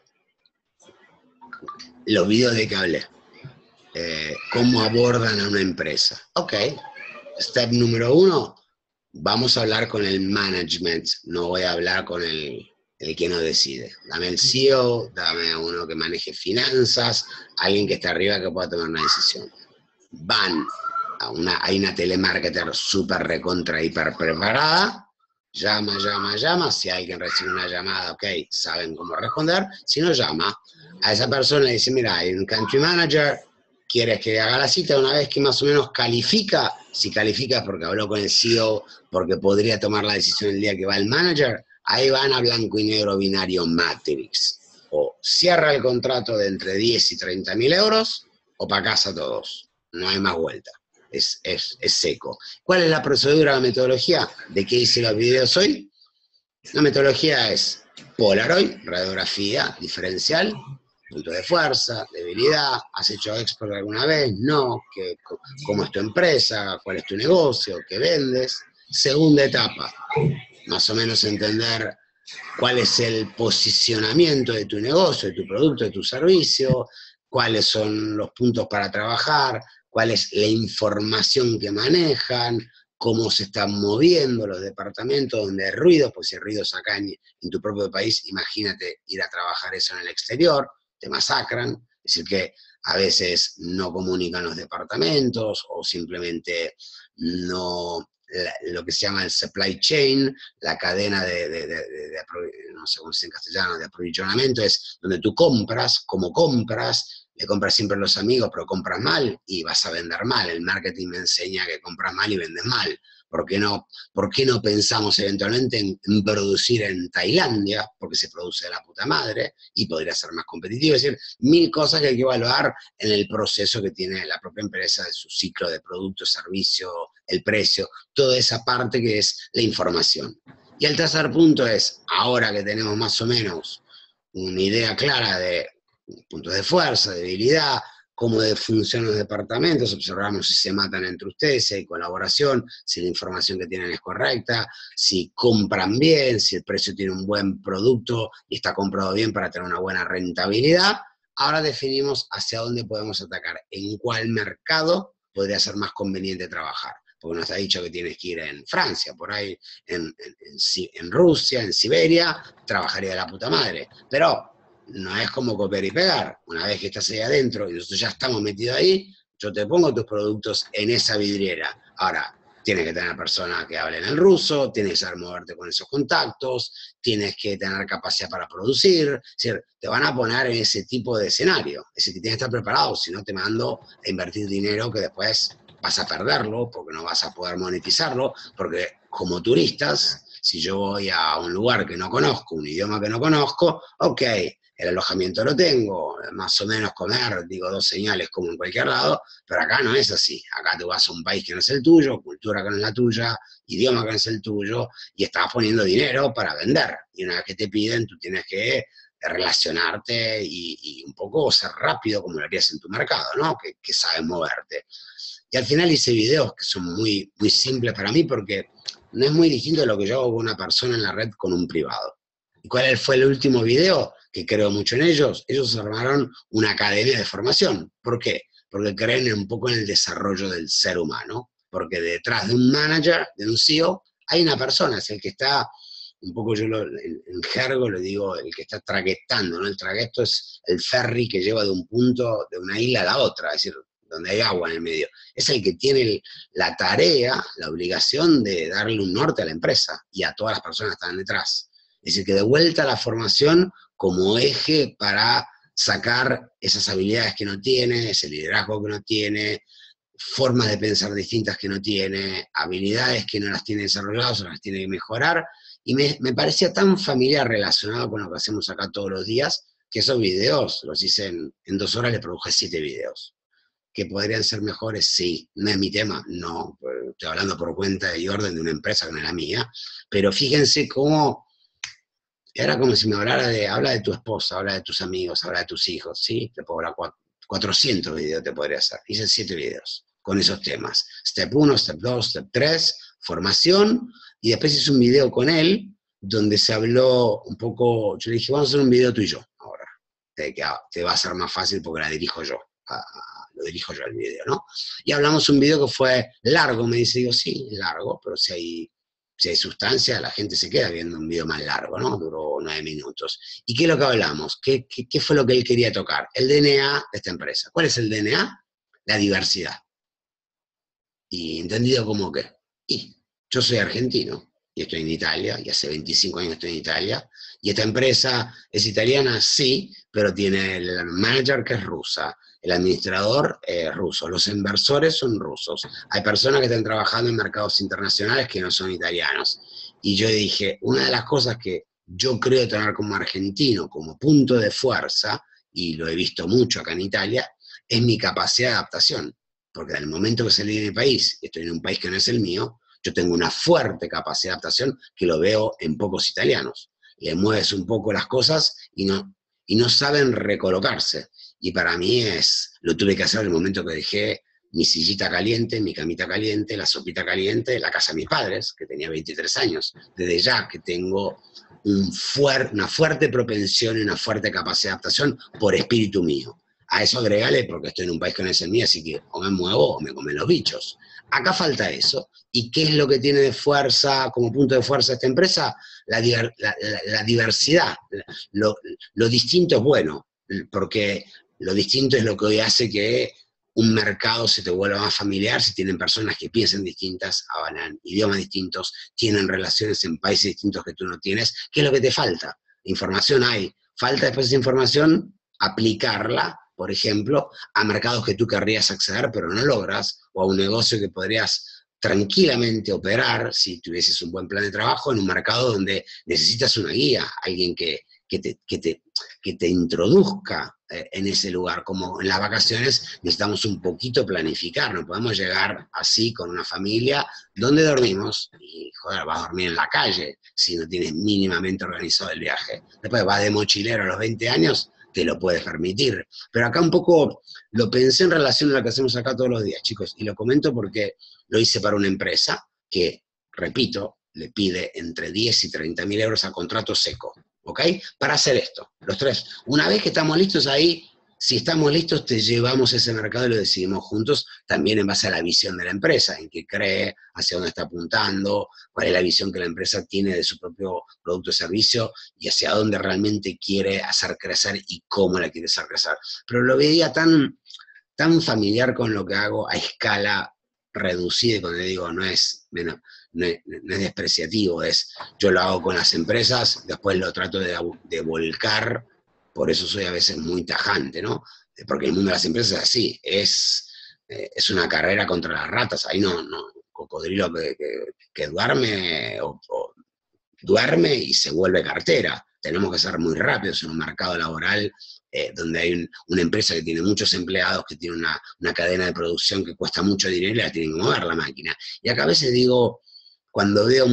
los videos de que hablé, cómo abordan a una empresa. Ok, step número 1, vamos a hablar con el management, no voy a hablar con el que no decide. Dame el CEO, dame a uno que maneje finanzas, alguien que esté arriba que pueda tomar una decisión. Van hay una telemarketer súper recontra hiper preparada, llama, si alguien recibe una llamada, ok, saben cómo responder, si no llama, a esa persona le dice, mira, hay un country manager, quieres que haga la cita, una vez que más o menos califica, si califica es porque habló con el CEO, porque podría tomar la decisión el día que va el manager, ahí van a blanco y negro binario Matrix. O cierra el contrato de entre 10 y 30 mil euros, o para casa todos. No hay más vuelta. Es seco. ¿Cuál es la procedura, la metodología? ¿De qué hice los videos hoy? La metodología es Polaroid, radiografía diferencial, punto de fuerza, debilidad, ¿has hecho export alguna vez? No, ¿cómo es tu empresa? ¿Cuál es tu negocio? ¿Qué vendes? Segunda etapa, más o menos entender cuál es el posicionamiento de tu negocio, de tu producto, de tu servicio, cuáles son los puntos para trabajar, cuál es la información que manejan, cómo se están moviendo los departamentos donde hay ruidos, pues si hay ruidos acá en tu propio país, imagínate ir a trabajar eso en el exterior, te masacran, es decir que a veces no comunican los departamentos o simplemente no, lo que se llama el supply chain, la cadena no sé cómo se dice en castellano, de aprovisionamiento, es donde tú compras, como compras, le compras siempre a los amigos, pero compras mal y vas a vender mal. El marketing me enseña que compras mal y vendes mal. ¿Por qué no pensamos eventualmente en producir en Tailandia? Porque se produce de la puta madre y podría ser más competitivo. Es decir, 1000 cosas que hay que evaluar en el proceso que tiene la propia empresa de su ciclo de producto, servicio, el precio, toda esa parte que es la información. Y el tercer punto es, ahora que tenemos más o menos una idea clara de puntos de fuerza, debilidad, cómo funcionan los departamentos, observamos si se matan entre ustedes, si hay colaboración, si la información que tienen es correcta, si compran bien, si el precio tiene un buen producto y está comprado bien para tener una buena rentabilidad. Ahora definimos hacia dónde podemos atacar, en cuál mercado podría ser más conveniente trabajar. Porque nos ha dicho que tienes que ir en Francia, por ahí en Rusia, en Siberia, trabajaría de la puta madre. Pero no es como copiar y pegar. Una vez que estás ahí adentro y nosotros ya estamos metidos ahí, yo te pongo tus productos en esa vidriera. Ahora, tienes que tener personas que hablen el ruso, tienes que saber moverte con esos contactos, tienes que tener capacidad para producir. Es decir, te van a poner en ese tipo de escenario. Es decir, que tienes que estar preparado, si no te mando a invertir dinero que después vas a perderlo, porque no vas a poder monetizarlo, porque como turistas, si yo voy a un lugar que no conozco, un idioma que no conozco, ok, el alojamiento lo tengo, más o menos comer, digo 2 señales como en cualquier lado, pero acá no es así. Acá tú vas a un país que no es el tuyo, cultura que no es la tuya, idioma que no es el tuyo, y estás poniendo dinero para vender. Y una vez que te piden, tú tienes que relacionarte y un poco ser rápido como lo harías en tu mercado, ¿no? Que sabes moverte. Y al final hice videos que son muy, muy simples para mí porque no es muy distinto de lo que yo hago con una persona en la red con un privado. ¿Y cuál fue el último video? Que creo mucho en ellos. Ellos armaron una academia de formación. ¿Por qué? Porque creen un poco en el desarrollo del ser humano. Porque detrás de un manager, de un CEO, hay una persona, es el que está, un poco yo en jergo lo digo, el que está traguetando, ¿no? El traghetto es el ferry que lleva de un punto, de una isla a la otra, es decir, donde hay agua en el medio. Es el que tiene la tarea, la obligación de darle un norte a la empresa y a todas las personas que están detrás. Es decir, que de vuelta a la formación como eje para sacar esas habilidades que no tiene, ese liderazgo que no tiene, formas de pensar distintas que no tiene, habilidades que no las tiene desarrolladas o las tiene que mejorar. Y me parecía tan familiar relacionado con lo que hacemos acá todos los días, que esos videos los hice en 2 horas, le produje 7 videos. ¿Que podrían ser mejores? Sí. ¿No es mi tema? No. Estoy hablando por cuenta y orden de una empresa que no es la mía. Pero fíjense cómo, era como si me habla de tu esposa, habla de tus amigos, habla de tus hijos, ¿sí? Te puedo hablar 400 videos te podría hacer. Hice 7 videos con esos temas. Step 1, Step 2, Step 3, formación, y después hice un video con él, donde se habló un poco, yo le dije, vamos a hacer un video tú y yo ahora. Que te va a ser más fácil porque lo dirijo yo el video, ¿no? Y hablamos un video que fue largo, me dice, digo, sí, largo, pero si hay sustancia, la gente se queda viendo un video más largo, ¿no? Duró 9 minutos. ¿Y qué es lo que hablamos? ¿Qué fue lo que él quería tocar? El DNA de esta empresa. ¿Cuál es el DNA? La diversidad. ¿Y entendido como qué? Y yo soy argentino, y estoy en Italia, y hace 25 años estoy en Italia, y esta empresa es italiana, sí, pero tiene el manager que es rusa, el administrador es ruso, los inversores son rusos, hay personas que están trabajando en mercados internacionales que no son italianos. Y yo dije, una de las cosas que yo creo tener como argentino, como punto de fuerza, y lo he visto mucho acá en Italia, es mi capacidad de adaptación. Porque en el momento que salí de mi país, y estoy en un país que no es el mío, yo tengo una fuerte capacidad de adaptación que lo veo en pocos italianos. Le mueves un poco las cosas y no saben recolocarse. Y para mí lo tuve que hacer en el momento que dejé mi sillita caliente, mi camita caliente, la sopita caliente, la casa de mis padres, que tenía 23 años. Desde ya que tengo una fuerte propensión y una fuerte capacidad de adaptación por espíritu mío. A eso agregale porque estoy en un país que no es el mío, así que o me muevo o me comen los bichos. Acá falta eso. ¿Y qué es lo que tiene de fuerza, como punto de fuerza esta empresa? La diversidad. Lo distinto es bueno, porque Lo distinto es lo que hoy hace que un mercado se te vuelva más familiar si tienen personas que piensan distintas, hablan idiomas distintos, tienen relaciones en países distintos que tú no tienes. ¿Qué es lo que te falta? Información hay. Falta después esa información aplicarla, por ejemplo, a mercados que tú querrías acceder pero no logras, o a un negocio que podrías tranquilamente operar si tuvieses un buen plan de trabajo en un mercado donde necesitas una guía, alguien que te introduzca en ese lugar. Como en las vacaciones necesitamos un poquito planificar, no podemos llegar así con una familia, ¿dónde dormimos? Y joder, vas a dormir en la calle si no tienes mínimamente organizado el viaje. Después vas de mochilero a los 20 años, te lo puedes permitir. Pero acá un poco lo pensé en relación a lo que hacemos acá todos los días, chicos, y lo comento porque lo hice para una empresa que, repito, le pide entre 10 y 30.000 euros a contrato seco, ¿ok? Para hacer esto, los tres. Una vez que estamos listos ahí, si estamos listos, te llevamos a ese mercado y lo decidimos juntos, también en base a la visión de la empresa, en qué cree, hacia dónde está apuntando, cuál es la visión que la empresa tiene de su propio producto o servicio y hacia dónde realmente quiere hacer crecer y cómo la quiere hacer crecer. Pero lo veía tan familiar con lo que hago a escala reducida, y cuando digo no es despreciativo, yo lo hago con las empresas, después lo trato de volcar. Por eso soy a veces muy tajante, ¿no? Porque el mundo de las empresas es así, es una carrera contra las ratas, ahí no cocodrilo que duerme, o duerme y se vuelve cartera. Tenemos que ser muy rápidos en un mercado laboral donde hay una empresa que tiene muchos empleados, que tiene una cadena de producción que cuesta mucho dinero y la tienen que mover la máquina. Y acá a veces digo, cuando veo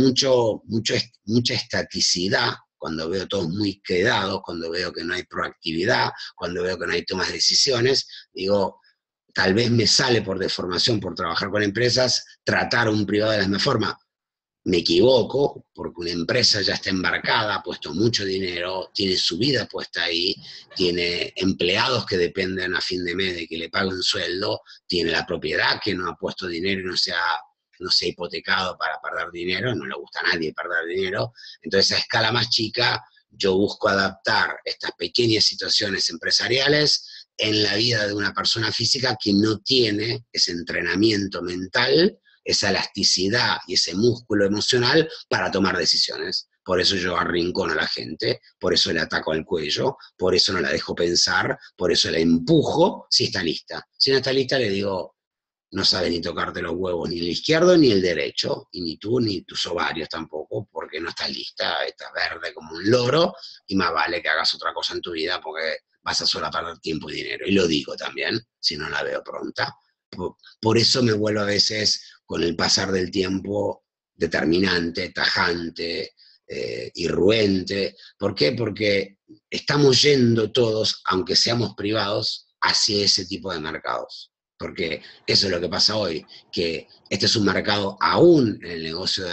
mucha estaticidad, cuando veo todos muy quedados, cuando veo que no hay proactividad, cuando veo que no hay tomas de decisiones, digo, tal vez me sale por deformación, por trabajar con empresas, tratar a un privado de la misma forma. Me equivoco, porque una empresa ya está embarcada, ha puesto mucho dinero, tiene su vida puesta ahí, tiene empleados que dependen a fin de mes de que le paguen sueldo, tiene la propiedad que no ha puesto dinero y no se ha hipotecado para perder dinero, no le gusta a nadie perder dinero. Entonces, a escala más chica, yo busco adaptar estas pequeñas situaciones empresariales en la vida de una persona física que no tiene ese entrenamiento mental, esa elasticidad y ese músculo emocional para tomar decisiones. Por eso yo arrincono a la gente, por eso le ataco al cuello, por eso no la dejo pensar, por eso la empujo si está lista. Si no está lista, le digo, no sabe ni tocarte los huevos, ni el izquierdo ni el derecho, y ni tú ni tus ovarios tampoco, porque no estás lista, estás verde como un loro, y más vale que hagas otra cosa en tu vida porque vas a solo perder tiempo y dinero. Y lo digo también, si no la veo pronta. Por eso me vuelvo a veces, con el pasar del tiempo, determinante, tajante, irruente. ¿Por qué? Porque estamos yendo todos, aunque seamos privados, hacia ese tipo de mercados. Porque eso es lo que pasa hoy, que este es un mercado aún en el negocio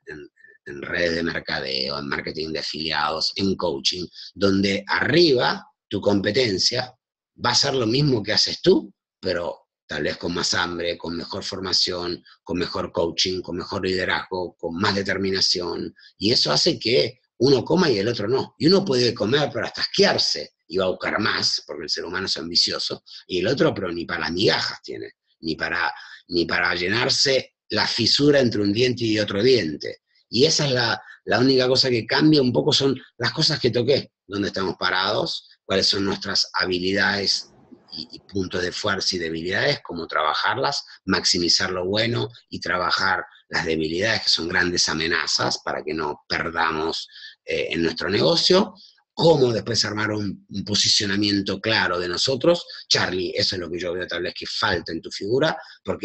en redes de mercadeo, en marketing de afiliados, en coaching, donde arriba tu competencia va a ser lo mismo que haces tú, pero tal vez con más hambre, con mejor formación, con mejor coaching, con mejor liderazgo, con más determinación, y eso hace que uno coma y el otro no. Y uno puede comer para hasta asquearse, y va a buscar más, porque el ser humano es ambicioso, y el otro, pero ni para las migajas tiene, ni para llenarse la fisura entre un diente y otro diente. Y esa es la única cosa que cambia un poco, son las cosas que toqué, dónde estamos parados, cuáles son nuestras habilidades y puntos de fuerza y debilidades, cómo trabajarlas, maximizar lo bueno y trabajar las debilidades, que son grandes amenazas para que no perdamos en nuestro negocio. Cómo después armar un posicionamiento claro de nosotros. Charlie, eso es lo que yo veo tal vez que falta en tu figura, porque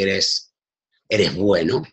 eres bueno,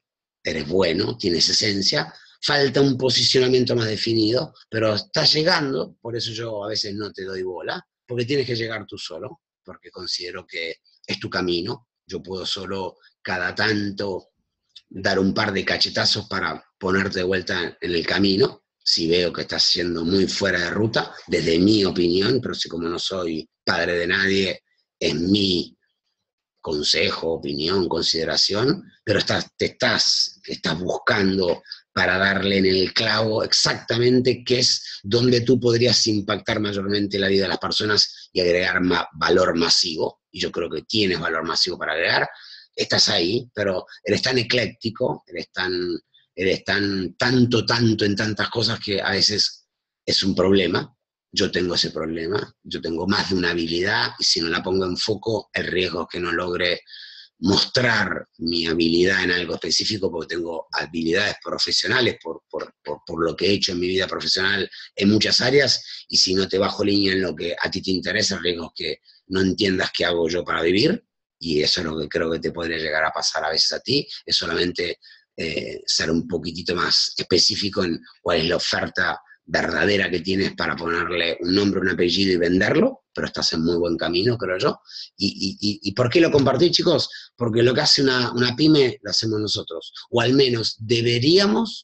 tienes esencia, falta un posicionamiento más definido, pero estás llegando, por eso yo a veces no te doy bola, porque tienes que llegar tú solo, porque considero que es tu camino. Yo puedo solo cada tanto dar un par de cachetazos para ponerte de vuelta en el camino, si veo que estás siendo muy fuera de ruta, desde mi opinión, pero si como no soy padre de nadie, es mi consejo, opinión, consideración, pero estás buscando para darle en el clavo exactamente qué es donde tú podrías impactar mayormente la vida de las personas y agregar valor masivo, y yo creo que tienes valor masivo para agregar, estás ahí, pero eres tan ecléctico, eres tan tanto en tantas cosas que a veces es un problema. Yo tengo ese problema, yo tengo más de una habilidad, y si no la pongo en foco, el riesgo es que no logre mostrar mi habilidad en algo específico, porque tengo habilidades profesionales por lo que he hecho en mi vida profesional en muchas áreas, y si no te bajo línea en lo que a ti te interesa, el riesgo es que no entiendas qué hago yo para vivir, y eso es lo que creo que te podría llegar a pasar a veces a ti, es solamente ser un poquitito más específico en cuál es la oferta verdadera que tienes para ponerle un nombre, un apellido y venderlo, pero estás en muy buen camino, creo yo. ¿Y por qué lo compartí, chicos? Porque lo que hace una pyme lo hacemos nosotros, o al menos deberíamos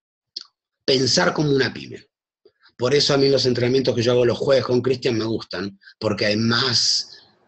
pensar como una pyme. Por eso a mí los entrenamientos que yo hago los jueves con Cristian me gustan, porque hay más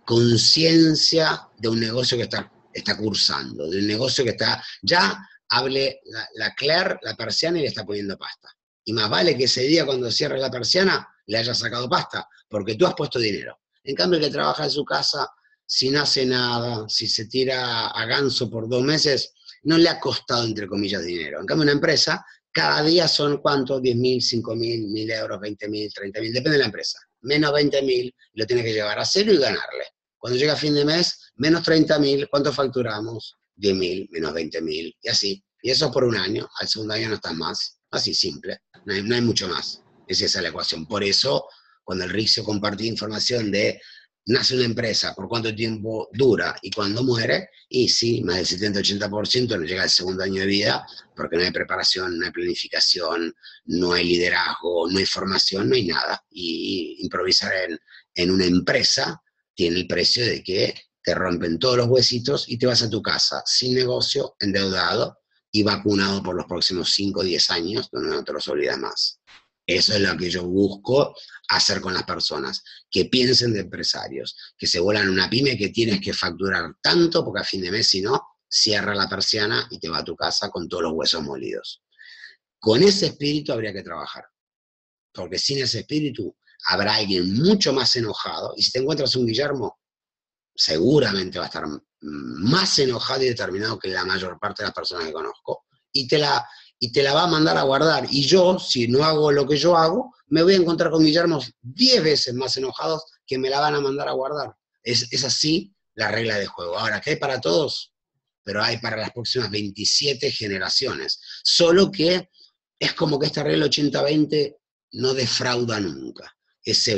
conciencia de un negocio que está cursando, de un negocio que está, ya hable la Claire, la persiana, y le está poniendo pasta. Y más vale que ese día cuando cierre la persiana le haya sacado pasta, porque tú has puesto dinero. En cambio, el que trabaja en su casa, si no hace nada, si se tira a ganso por 2 meses, no le ha costado, entre comillas, dinero. En cambio, una empresa, cada día son, ¿cuánto? 10.000, 5.000, 1.000 euros, 20.000, 30.000, depende de la empresa. Menos 20.000, lo tienes que llevar a cero y ganarle. Cuando llega fin de mes, menos 30.000, ¿cuánto facturamos? 10.000, menos 20.000, y así. Y eso por un año, al segundo año no estás más. Así simple, no hay mucho más. Esa es la ecuación. Por eso, cuando el Rixio compartía información de nace una empresa, por cuánto tiempo dura y cuándo muere, y sí, más del 70-80% no llega al segundo año de vida, porque no hay preparación, no hay planificación, no hay liderazgo, no hay formación, no hay nada. Y improvisar en una empresa tiene el precio de que te rompen todos los huesitos y te vas a tu casa sin negocio, endeudado y vacunado por los próximos 5 o 10 años, donde no te los olvidas más. Eso es lo que yo busco hacer con las personas, que piensen de empresarios, que se vuelan una pyme que tienes que facturar tanto, porque a fin de mes, si no, cierra la persiana y te va a tu casa con todos los huesos molidos. Con ese espíritu habría que trabajar, porque sin ese espíritu habrá alguien mucho más enojado, y si te encuentras un Guillermo, seguramente va a estar más enojado y determinado que la mayor parte de las personas que conozco, y te la va a mandar a guardar. Y yo, si no hago lo que yo hago, me voy a encontrar con Guillermos 10 veces más enojados que me la van a mandar a guardar. Es así la regla de juego. Ahora, ¿qué hay para todos? Pero hay para las próximas 27 generaciones. Solo que es como que esta regla 80-20 no defrauda nunca. Ese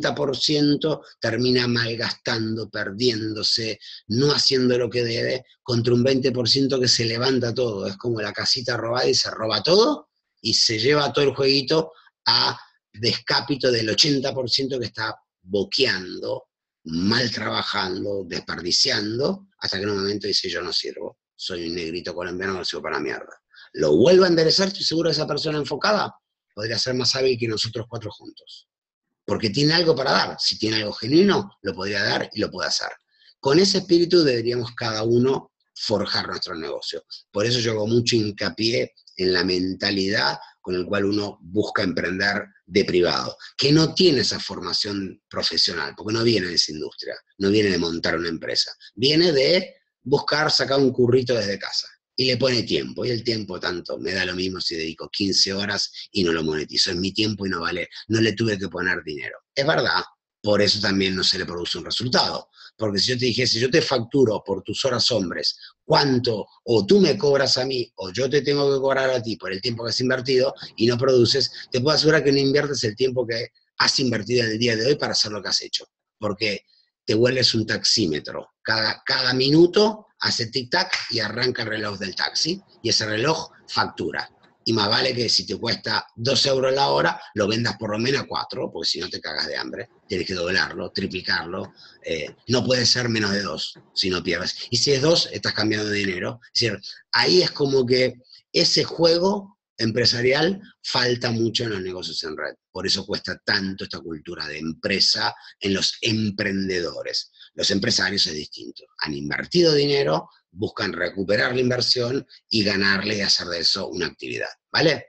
80% termina malgastando, perdiéndose, no haciendo lo que debe, contra un 20% que se levanta todo. Es como la casita robada y se roba todo y se lleva todo el jueguito a descápito del 80% que está boqueando, mal trabajando, desperdiciando, hasta que en un momento dice: yo no sirvo, soy un negrito colombiano, no sirvo para la mierda. Lo vuelvo a enderezar, estoy seguro que esa persona enfocada podría ser más hábil que nosotros 4 juntos. Porque tiene algo para dar. Si tiene algo genuino, lo podría dar y lo puede hacer. Con ese espíritu deberíamos cada uno forjar nuestro negocio. Por eso yo hago mucho hincapié en la mentalidad con la cual uno busca emprender de privado, que no tiene esa formación profesional, porque no viene de esa industria, no viene de montar una empresa, viene de buscar sacar un currito desde casa. Y le pone tiempo, y el tiempo tanto, me da lo mismo si dedico 15 horas y no lo monetizo, es mi tiempo y no vale, no le tuve que poner dinero. Es verdad, por eso también no se le produce un resultado, porque si yo te dijese, yo te facturo por tus horas hombres, ¿cuánto? O tú me cobras a mí, o yo te tengo que cobrar a ti por el tiempo que has invertido y no produces, te puedo asegurar que no inviertes el tiempo que has invertido en el día de hoy para hacer lo que has hecho, porque te vuelves un taxímetro. Cada minuto hace tic-tac y arranca el reloj del taxi, y ese reloj factura. Y más vale que si te cuesta 2 euros la hora, lo vendas por lo menos a 4, porque si no te cagas de hambre. Tienes que doblarlo, triplicarlo. No puede ser menos de 2, si no pierdes. Y si es 2, estás cambiando de dinero. Es decir, ahí es como que ese juego empresarial falta mucho en los negocios en red. Por eso cuesta tanto esta cultura de empresa en los emprendedores. Los empresarios es distinto. Han invertido dinero, buscan recuperar la inversión y ganarle y hacer de eso una actividad, ¿vale?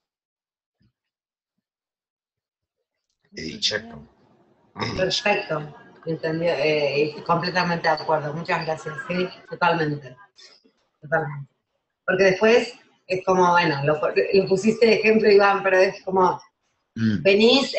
He dicho. Perfecto. Entendí, completamente de acuerdo. Muchas gracias. Sí, totalmente. Totalmente. Porque después es como, bueno, lo pusiste de ejemplo, Iván, pero es como, venís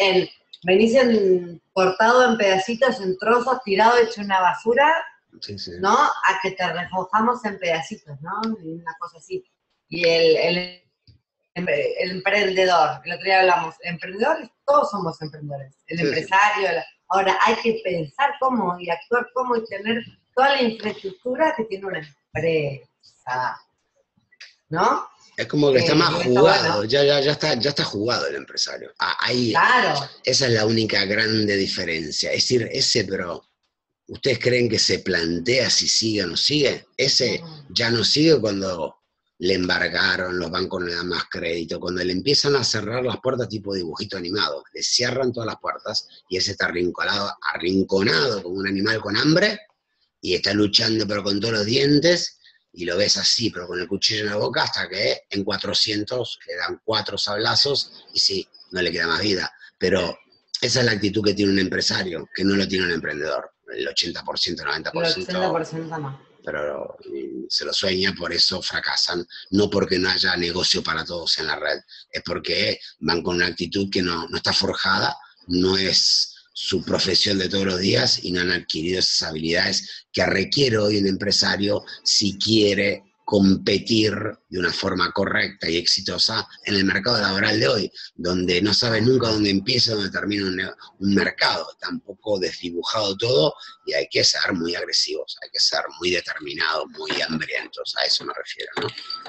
cortado en pedacitos, en trozos, tirado, hecho una basura, Sí, sí. ¿no? A que te reforjamos en pedacitos, ¿no? Y una cosa así. Y el emprendedor, el otro día hablamos, emprendedores, todos somos emprendedores. El Sí, empresario, ahora hay que pensar cómo y actuar cómo y tener toda la infraestructura que tiene una empresa, ¿no? Es como que está más está jugado, bueno. ya está jugado el empresario. Ahí, Claro. esa es la única grande diferencia. Es decir, pero ¿ustedes creen que se plantea si sigue o no sigue? Ese ya no sigue cuando le embargaron, los bancos no le dan más crédito, cuando le empiezan a cerrar las puertas tipo dibujito animado, le cierran todas las puertas y ese está arrinconado como un animal con hambre y está luchando pero con todos los dientes y lo ves así, pero con el cuchillo en la boca hasta que en 400 le dan 4 sablazos y sí, no le queda más vida. Pero esa es la actitud que tiene un empresario, que no lo tiene un emprendedor. El 80%, 90%. El 80% no. Pero se lo sueña, por eso fracasan. No porque no haya negocio para todos en la red, es porque van con una actitud que no está forjada, no es su profesión de todos los días y no han adquirido esas habilidades que requiere hoy un empresario si quiere competir de una forma correcta y exitosa en el mercado laboral de hoy, donde no sabes nunca dónde empieza, dónde termina un mercado, está un poco desdibujado todo y hay que ser muy agresivos, hay que ser muy determinados, muy hambrientos, a eso me refiero, ¿no?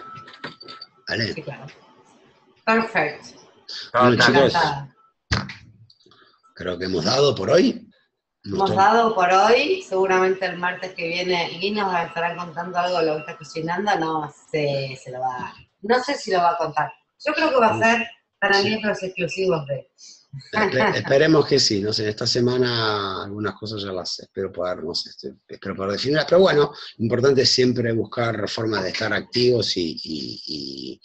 ¿Vale? Sí, claro. Perfecto. Bueno, chicos, Encantada. creo que hemos dado por hoy. Hemos dado por hoy, seguramente el martes que viene Gui nos estará contando algo de lo que está cocinando, no sé si lo va a contar. Yo creo que va a ser para miembros exclusivos de... Esperemos que sí, no sé, esta semana algunas cosas ya las espero poder, no sé, espero poder definirlas, pero bueno, lo importante es siempre buscar formas de estar activos y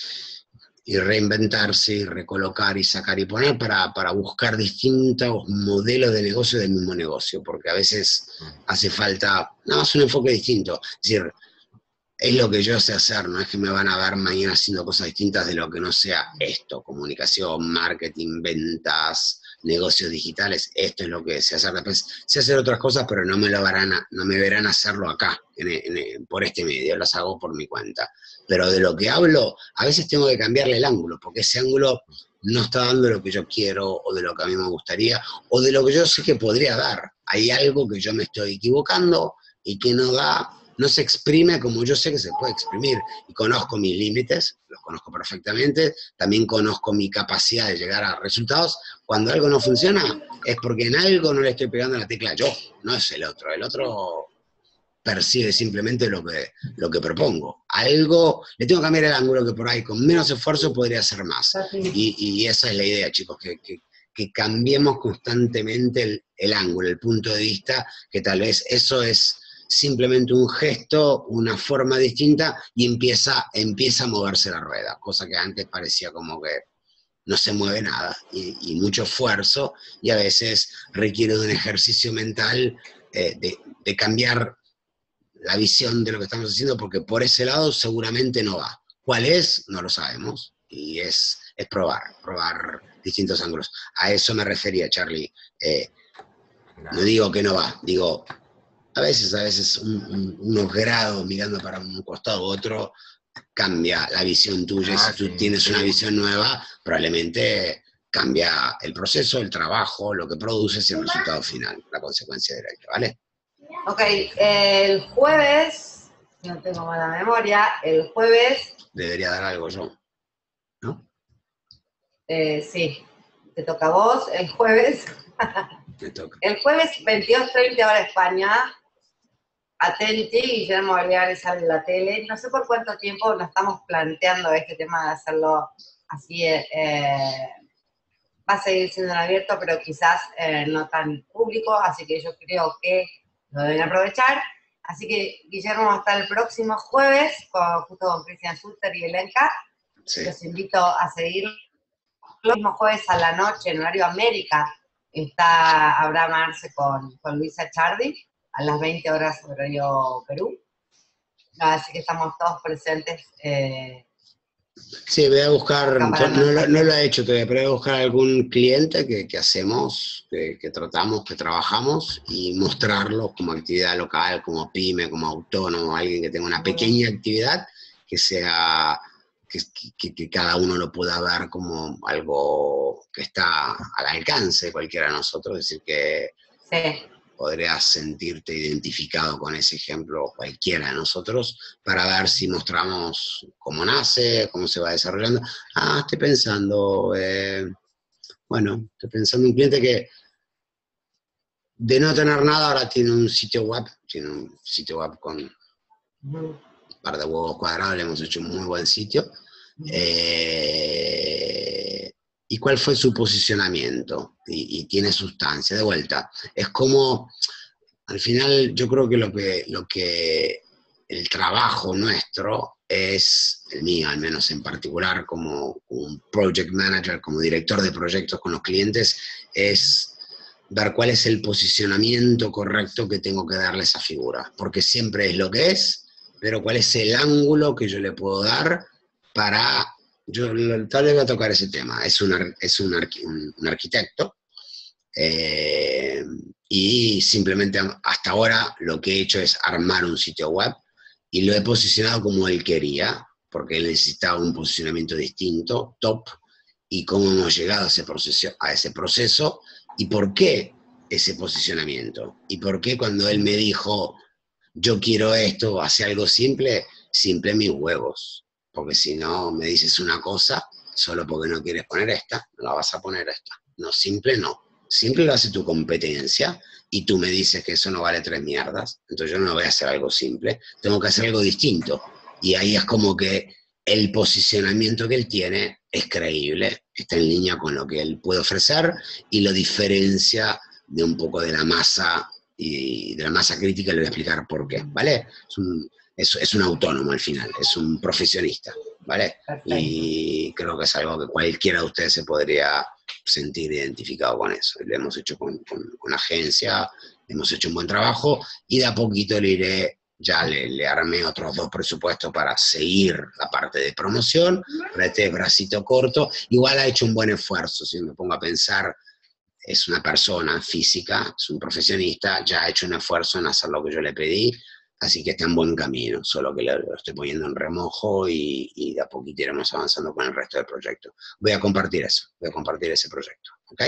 reinventarse, y recolocar, y sacar y poner para buscar distintos modelos de negocio del mismo negocio, porque a veces hace falta nada más un enfoque distinto. Es decir, es lo que yo sé hacer, no es que me van a ver mañana haciendo cosas distintas de lo que no sea esto, comunicación, marketing, ventas, negocios digitales, esto es lo que sé hacer. Después sé hacer otras cosas, pero no me verán hacerlo acá, por este medio, las hago por mi cuenta. Pero de lo que hablo, a veces tengo que cambiarle el ángulo, porque ese ángulo no está dando lo que yo quiero, o de lo que a mí me gustaría, o de lo que yo sé que podría dar. Hay algo que yo me estoy equivocando y que no se exprime como yo sé que se puede exprimir. Y conozco mis límites, los conozco perfectamente, también conozco mi capacidad de llegar a resultados. Cuando algo no funciona, es porque en algo no le estoy pegando la tecla yo, no es el otro. El otro percibe simplemente lo que propongo. Algo, le tengo que cambiar el ángulo que por ahí con menos esfuerzo podría hacer más. Y esa es la idea, chicos, que cambiemos constantemente el ángulo, el punto de vista, que tal vez eso es simplemente un gesto, una forma distinta, y empieza a moverse la rueda, cosa que antes parecía como que no se mueve nada, y mucho esfuerzo, y a veces requiere de un ejercicio mental de cambiar la visión de lo que estamos haciendo, porque por ese lado seguramente no va. ¿Cuál es? No lo sabemos, y es probar distintos ángulos. A eso me refería, Charlie. No digo que no va, digo, a veces unos grados mirando para un costado u otro cambia la visión tuya, y si tú tienes una visión nueva, probablemente cambia el proceso, el trabajo, lo que produces y el resultado final, la consecuencia directa, ¿vale? Ok, el jueves, si no tengo mala memoria, el jueves... Debería dar algo yo, ¿no? Sí, te toca a vos, el jueves. Me toca. El jueves 22:30 hora España, atenti, Guillermo Baleares sale en la tele. No sé por cuánto tiempo nos estamos planteando este tema de hacerlo así. Va a seguir siendo en abierto, pero quizás no tan público, así que yo creo que lo deben aprovechar. Así que Guillermo va a estar el próximo jueves, justo con Cristian Schuster y Elenka. Sí. Los invito a seguir. El mismo jueves a la noche, en horario América, está Abraham Arce con Luisa Chardi, a las 20 horas horario Perú. Así que estamos todos presentes. Sí, voy a buscar, no lo he hecho todavía, pero voy a buscar algún cliente que hacemos, que tratamos, que trabajamos, y mostrarlo como actividad local, como pyme, como autónomo, alguien que tenga una pequeña actividad, que sea, que cada uno lo pueda ver como algo que está al alcance de cualquiera de nosotros, es decir, que Sí. podrías sentirte identificado con ese ejemplo cualquiera de nosotros, para ver si mostramos cómo nace, cómo se va desarrollando. Estoy pensando, un cliente que de no tener nada ahora tiene un sitio web con un par de huevos cuadrados, le hemos hecho un muy buen sitio. ¿Y cuál fue su posicionamiento? Y tiene sustancia, de vuelta. Es como, al final, yo creo que lo que el trabajo nuestro es, el mío al menos en particular, como un project manager, como director de proyectos con los clientes, es ver cuál es el posicionamiento correcto que tengo que darle a esa figura. Porque siempre es lo que es, pero cuál es el ángulo que yo le puedo dar para... Yo tal vez voy a tocar ese tema. Es un arquitecto, y simplemente hasta ahora lo que he hecho es armar un sitio web y lo he posicionado como él quería, porque él necesitaba un posicionamiento distinto, top, y cómo hemos llegado a ese proceso y por qué ese posicionamiento. Y por qué cuando él me dijo, yo quiero esto, hace algo simple mis huevos. Porque si no me dices una cosa, solo porque no quieres poner esta, no la vas a poner esta. No, simple no. Simple lo hace tu competencia y tú me dices que eso no vale 3 mierdas. Entonces yo no voy a hacer algo simple, tengo que hacer algo distinto. Y ahí es como que el posicionamiento que él tiene es creíble, está en línea con lo que él puede ofrecer y lo diferencia de un poco de la masa y de la masa crítica. Le voy a explicar por qué, ¿vale? Es un autónomo al final, es un profesionista, ¿vale? Perfecto. Y creo que es algo que cualquiera de ustedes se podría sentir identificado con eso. Lo hemos hecho con agencia, hemos hecho un buen trabajo y de a poquito le armé otros 2 presupuestos para seguir la parte de promoción, para este bracito corto. Igual ha hecho un buen esfuerzo, si me pongo a pensar, es una persona física, es un profesionista, ya ha hecho un esfuerzo en hacer lo que yo le pedí. Así que está en buen camino, solo que lo estoy poniendo en remojo y de a poquito iremos avanzando con el resto del proyecto. Voy a compartir ese proyecto, ¿ok?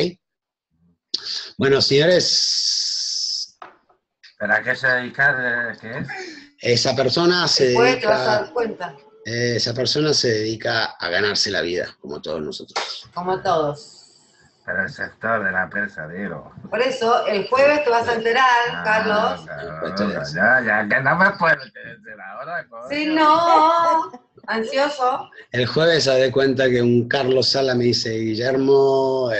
Bueno, señores... ¿Pero a qué se dedica? ¿Qué es? Esa persona se Después te vas a dedica... dar cuenta. Esa persona se dedica a ganarse la vida, como todos nosotros. Como todos. Pero el sector de la persa, digo. Por eso, el jueves te vas a enterar, Carlos. Ya, que no me puedo enterar ahora. Sí, no. Ansioso. El jueves se da cuenta que un Carlos Sala me dice, Guillermo,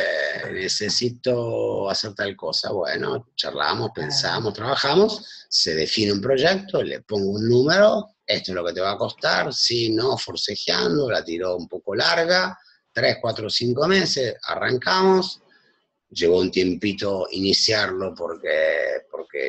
necesito hacer tal cosa. Bueno, charlamos, pensamos, trabajamos, se define un proyecto, le pongo un número, esto es lo que te va a costar, si no, forcejeando, la tiró un poco larga, 3, 4, 5 meses, arrancamos, llevó un tiempito iniciarlo porque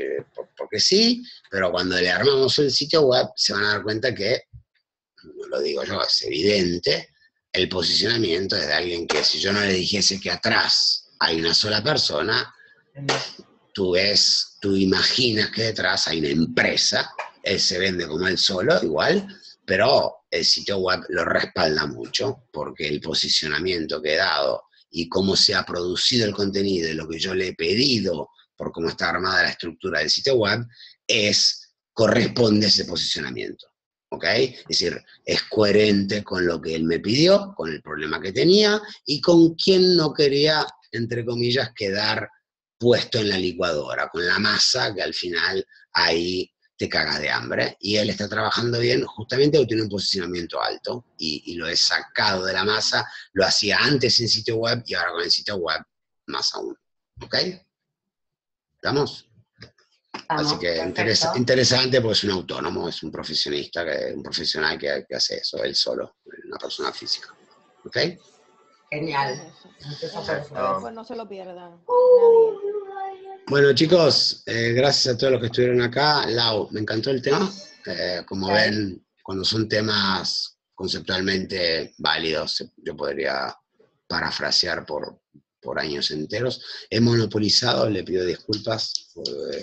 sí, pero cuando le armamos el sitio web se van a dar cuenta que, no lo digo yo, es evidente, el posicionamiento es de alguien que si yo no le dijese que atrás hay una sola persona, tú imaginas que detrás hay una empresa, él se vende como él solo, igual, pero el sitio web lo respalda mucho, porque el posicionamiento que he dado y cómo se ha producido el contenido y lo que yo le he pedido por cómo está armada la estructura del sitio web, corresponde a ese posicionamiento, ¿ok? Es decir, es coherente con lo que él me pidió, con el problema que tenía y con quien no quería, entre comillas, quedar puesto en la licuadora, con la masa que al final ahí te cagas de hambre. Y él está trabajando bien justamente porque tiene un posicionamiento alto y lo he sacado de la masa, lo hacía antes en sitio web y ahora con el sitio web más aún. ¿Ok? ¿Estamos? Así que interesante porque es un autónomo, es un profesionista, un profesional que hace eso, él solo, una persona física. ¿Ok? Genial. Pues no se lo pierdan. Nadie. Bueno, chicos, gracias a todos los que estuvieron acá. Lau, me encantó el tema. Como ven, cuando son temas conceptualmente válidos, yo podría parafrasear por años enteros. He monopolizado, le pido disculpas,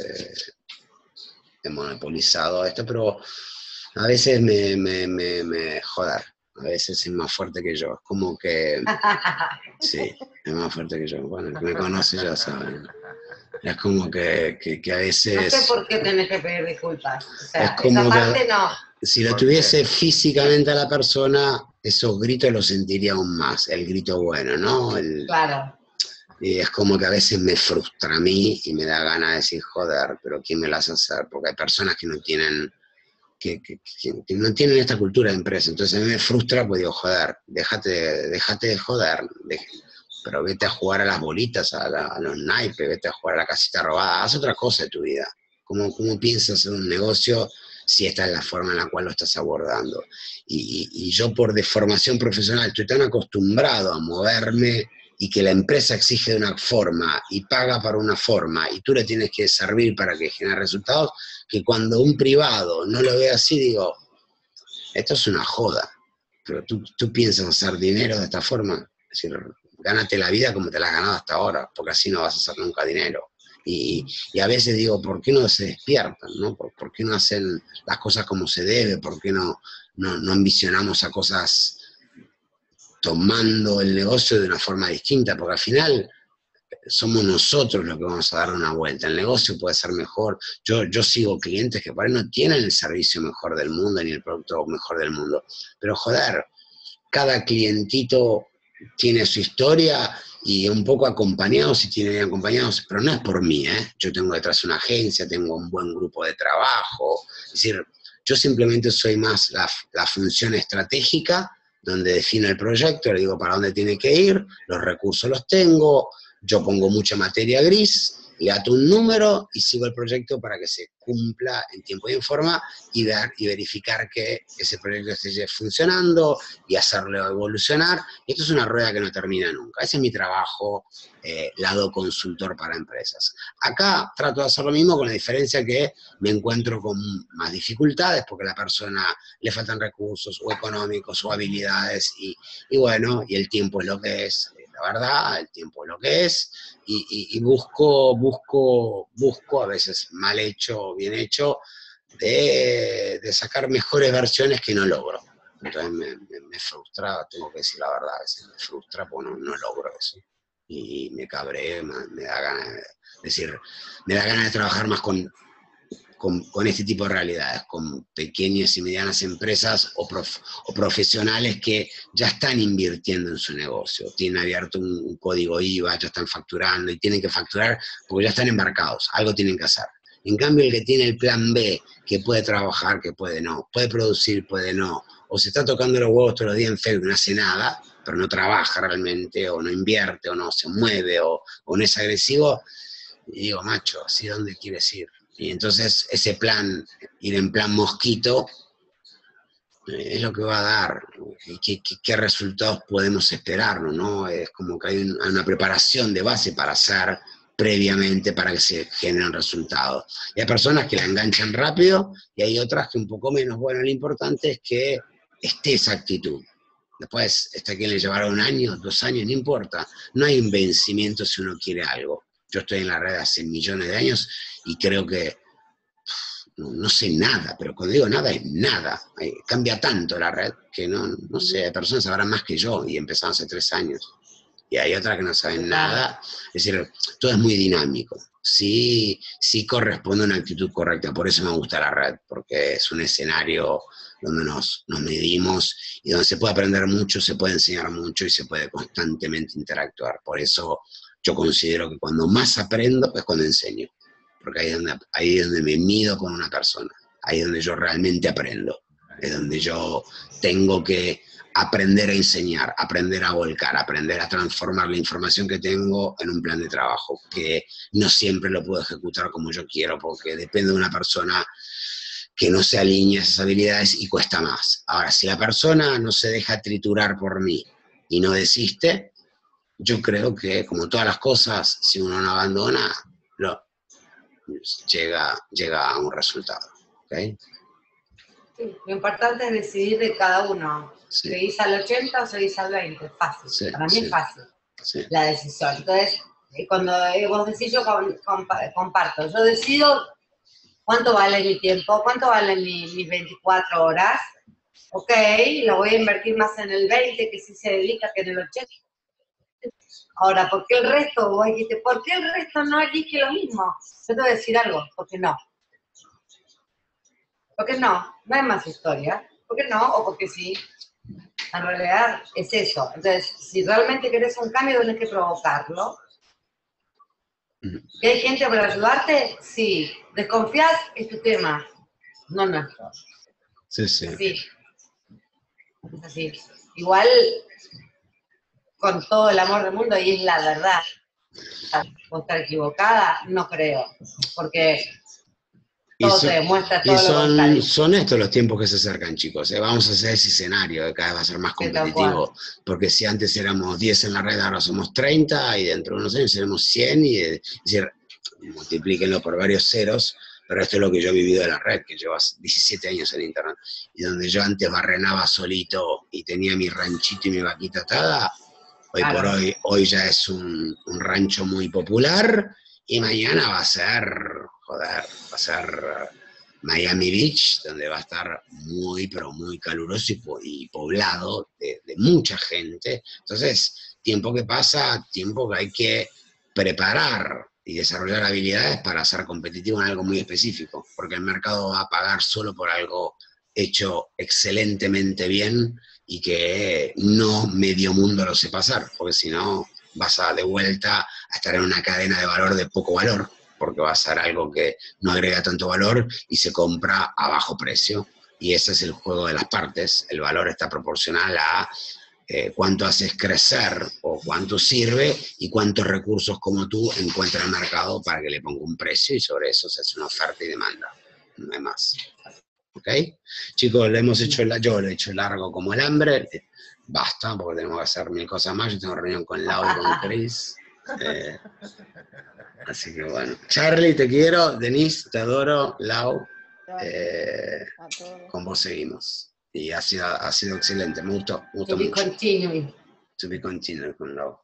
he monopolizado esto, pero a veces joder, a veces es más fuerte que yo. Es como que, sí, es más fuerte que yo. Bueno, el que me conoce ya sabe. Es como que a veces... No sé por qué tenés que pedir disculpas. O sea, es como esa parte que, no. si lo tuviese físicamente a la persona, esos gritos los sentiría aún más, el grito bueno, ¿no? Claro. Y es como que a veces me frustra a mí y me da ganas de decir, joder, pero ¿quién me las hace hacer? Porque hay personas que no tienen... Que no tienen esta cultura de empresa, entonces a mí me frustra, pues digo, joder, déjate de joder, pero vete a jugar a las bolitas, a los naipes, vete a jugar a la casita robada, haz otra cosa de tu vida. ¿Cómo piensas hacer un negocio si esta es la forma en la cual lo estás abordando? Y yo por deformación profesional estoy tan acostumbrado a moverme y que la empresa exige de una forma y paga para una forma y tú le tienes que servir para que genere resultados, que cuando un privado no lo ve así, digo, esto es una joda, pero tú piensas hacer dinero de esta forma, es decir, gánate la vida como te la has ganado hasta ahora, porque así no vas a hacer nunca dinero. Y a veces digo, ¿por qué no se despiertan? ¿No? ¿Por qué no hacen las cosas como se debe? ¿Por qué no ambicionamos a cosas tomando el negocio de una forma distinta? Porque al final somos nosotros los que vamos a dar una vuelta. El negocio puede ser mejor. Yo sigo clientes que por ahí no tienen el servicio mejor del mundo ni el producto mejor del mundo. Pero joder, cada clientito tiene su historia y un poco acompañados, si tienen acompañados, pero no es por mí, ¿eh? Yo tengo detrás una agencia, tengo un buen grupo de trabajo. Es decir, yo simplemente soy más la función estratégica, donde defino el proyecto, le digo para dónde tiene que ir, los recursos los tengo, yo pongo mucha materia gris, le ato un número y sigo el proyecto para que se cumpla en tiempo y en forma y verificar que ese proyecto esté funcionando y hacerlo evolucionar. Y esto es una rueda que no termina nunca. Ese es mi trabajo, lado consultor para empresas. Acá trato de hacer lo mismo con la diferencia que me encuentro con más dificultades porque a la persona le faltan recursos o económicos o habilidades y bueno, y el tiempo es lo que es. La verdad, el tiempo es lo que es, y busco a veces mal hecho o bien hecho, de sacar mejores versiones que no logro. Entonces me frustra, tengo que decir la verdad, a veces me frustra porque no logro eso. Y me cabré, me da ganas de decir, me da ganas de trabajar más con este tipo de realidades, con pequeñas y medianas empresas o profesionales que ya están invirtiendo en su negocio, tienen abierto un código IVA, ya están facturando y tienen que facturar porque ya están embarcados, algo tienen que hacer. En cambio, el que tiene el plan B, que puede trabajar, que puede no, puede producir, puede no, o se está tocando los huevos todos los días en Facebook, no hace nada, pero no trabaja realmente, o no invierte, o no se mueve, o no es agresivo, y digo, macho, ¿así dónde quieres ir? Y entonces ese plan, ir en plan mosquito, es lo que va a dar. ¿Qué resultados podemos esperarnos, no? Es como que hay una preparación de base para hacer previamente para que se generen resultados. Y hay personas que la enganchan rápido y hay otras que un poco menos. Bueno, lo importante es que esté esa actitud. Después, quien le llevará 1 año, 2 años, no importa. No hay un vencimiento si uno quiere algo. Yo estoy en la red hace millones de años y creo que no sé nada, pero cuando digo nada es nada. Cambia tanto la red que no sé, hay personas que sabrán más que yo y empezaron hace 3 años. Y hay otras que no saben nada. Es decir, todo es muy dinámico. Sí corresponde a una actitud correcta, por eso me gusta la red, porque es un escenario donde nos medimos y donde se puede aprender mucho, se puede enseñar mucho y se puede constantemente interactuar. Por eso yo considero que cuando más aprendo es cuando enseño, porque ahí es donde me mido con una persona, ahí es donde yo realmente aprendo. es donde yo tengo que aprender a enseñar, aprender a volcar, aprender a transformar la información que tengo en un plan de trabajo, que no siempre lo puedo ejecutar como yo quiero, porque depende de una persona que no se alinea a esas habilidades y cuesta más. Ahora, si la persona no se deja triturar por mí y no desiste, yo creo que, como todas las cosas, si uno no abandona, llega a un resultado. ¿Okay? Sí, lo importante es decidir de cada uno. Sí. ¿Seguís al 80 o seguís al 20? Fácil. Sí, Para mí sí. es fácil Sí. la decisión. Entonces, cuando vos decís, yo comparto. Yo decido cuánto vale mi tiempo, cuánto valen mis 24 horas. Ok, lo voy a invertir más en el 20, que sí se dedica, que en el 80. Ahora, ¿por qué el resto? Vos dijiste, ¿por qué el resto no elige lo mismo? Yo te voy a decir algo, ¿por qué no? ¿Por qué no? No hay más historia. ¿Por qué no? O porque sí. En realidad es eso. Entonces, si realmente querés un cambio, tenés que provocarlo. ¿Que hay gente para ayudarte? Sí. ¿Desconfías? Es tu tema, no nuestro. Sí, sí. Sí. Es así. Igual, con todo el amor del mundo, y es la verdad. ¿Vos estar equivocada? No creo. Porque todo te demuestra todo lo contrario. Son estos los tiempos que se acercan, chicos. Vamos a hacer ese escenario de cada vez va a ser más competitivo. Porque si antes éramos 10 en la red, ahora somos 30, y dentro de unos años seremos 100, es decir, multiplíquenlo por varios ceros. Pero esto es lo que yo he vivido de la red, que llevo 17 años en internet, y donde yo antes barrenaba solito y tenía mi ranchito y mi vaquita atada, hoy por hoy ya es un rancho muy popular, y mañana va a ser Miami Beach, donde va a estar muy, pero muy caluroso y poblado de mucha gente. Entonces, tiempo que pasa, tiempo que hay que preparar y desarrollar habilidades para ser competitivo en algo muy específico, porque el mercado va a pagar solo por algo hecho excelentemente bien y que no medio mundo lo sepa hacer, porque si no vas de vuelta a estar en una cadena de valor de poco valor, porque va a ser algo que no agrega tanto valor y se compra a bajo precio. Y ese es el juego de las partes. El valor está proporcional a cuánto haces crecer o cuánto sirve y cuántos recursos como tú encuentra el mercado para que le ponga un precio, y sobre eso se hace una oferta y demanda. No hay más. ¿Ok? Chicos, yo lo he hecho largo como el hambre. Basta, porque tenemos que hacer 1000 cosas más. Yo tengo reunión con Lau y con Chris. Así que bueno. Charlie, te quiero. Denise, te adoro. Lau, con vos seguimos. Y ha sido excelente. Me gustó To be mucho. continuing. To be continued con Lau.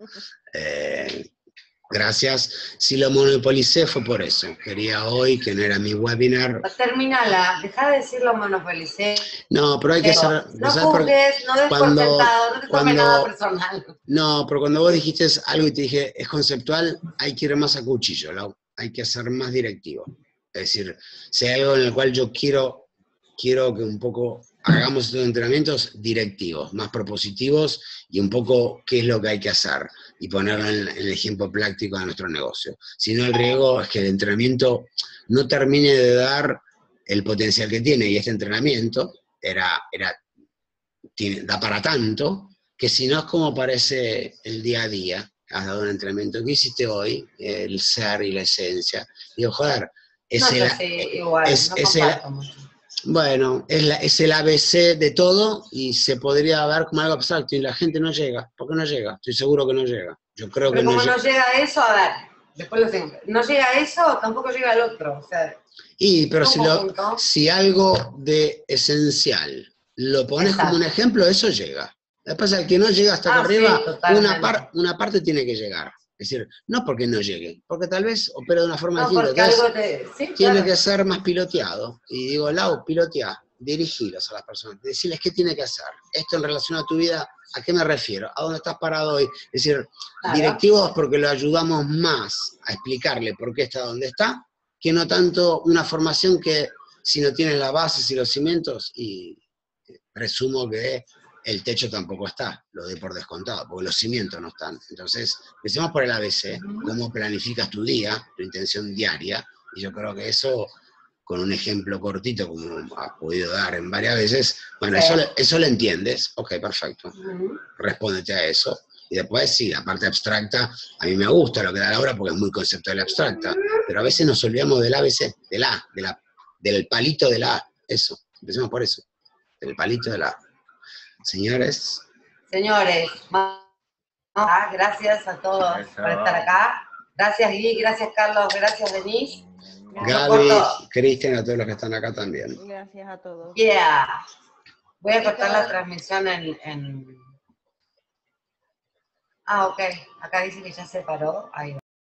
Gracias. Si lo monopolicé fue por eso. Quería hoy, que no era mi webinar. Terminala, deja de decir lo monopolicé. No, pero hay que ser. No juzgues, no des por sentado, no te tomes nada personal. No, pero cuando vos dijiste algo y te dije, es conceptual, hay que ir más a cuchillo, Lau. Hay que ser más directivo. Es decir, si hay algo en el cual yo quiero que un poco hagamos estos entrenamientos directivos, más propositivos, y un poco qué es lo que hay que hacer, y ponerlo en el ejemplo práctico de nuestro negocio. Si no, el riesgo es que el entrenamiento no termine de dar el potencial que tiene, y este entrenamiento da para tanto, que si no es como parece el día a día. Has dado un entrenamiento, ¿qué hiciste hoy? El ser y la esencia. Digo, joder, bueno, es el ABC de todo, y se podría ver como algo abstracto, y la gente no llega. ¿Por qué no llega? Estoy seguro que no llega. Yo creo Pero que como no llega a eso, a ver, después lo tengo. No llega a eso, tampoco llega al otro. O sea, pero si algo de esencial lo pones como un ejemplo, eso llega. Lo que pasa es que no llega hasta acá arriba, sí, una parte tiene que llegar. Es decir, no porque no llegue, porque tal vez opera de una forma distinta. Tiene que ser más piloteado. Y digo, Lau, pilotea, dirigilos a las personas, decirles qué tiene que hacer. Esto en relación a tu vida, ¿a qué me refiero? ¿A dónde estás parado hoy? Es decir, directivos porque lo ayudamos más a explicarle por qué está donde está, que no tanto una formación que, si no tienes las bases y los cimientos, y presumo que el techo tampoco está, lo doy por descontado, porque los cimientos no están. Entonces, empecemos por el ABC, cómo planificas tu día, tu intención diaria, y yo creo que eso con un ejemplo cortito, como has podido dar en varias veces, bueno, Sí. eso lo entiendes, ok, perfecto, Ujú. respóndete a eso. Y después, sí, la parte abstracta, a mí me gusta lo que da Laura porque es muy conceptual y abstracta, pero a veces nos olvidamos del ABC, del palito de la A, eso, empecemos por eso, del palito de la A. Señores, Señores, gracias a todos Eso. por estar acá. Gracias Gui, gracias Carlos, gracias Denise. Gaby, corto. Cristian, a todos los que están acá también. Gracias a todos. Yeah. Voy a cortar la Chicos. transmisión en... Ah, ok. Acá dice que ya se paró. Ahí va.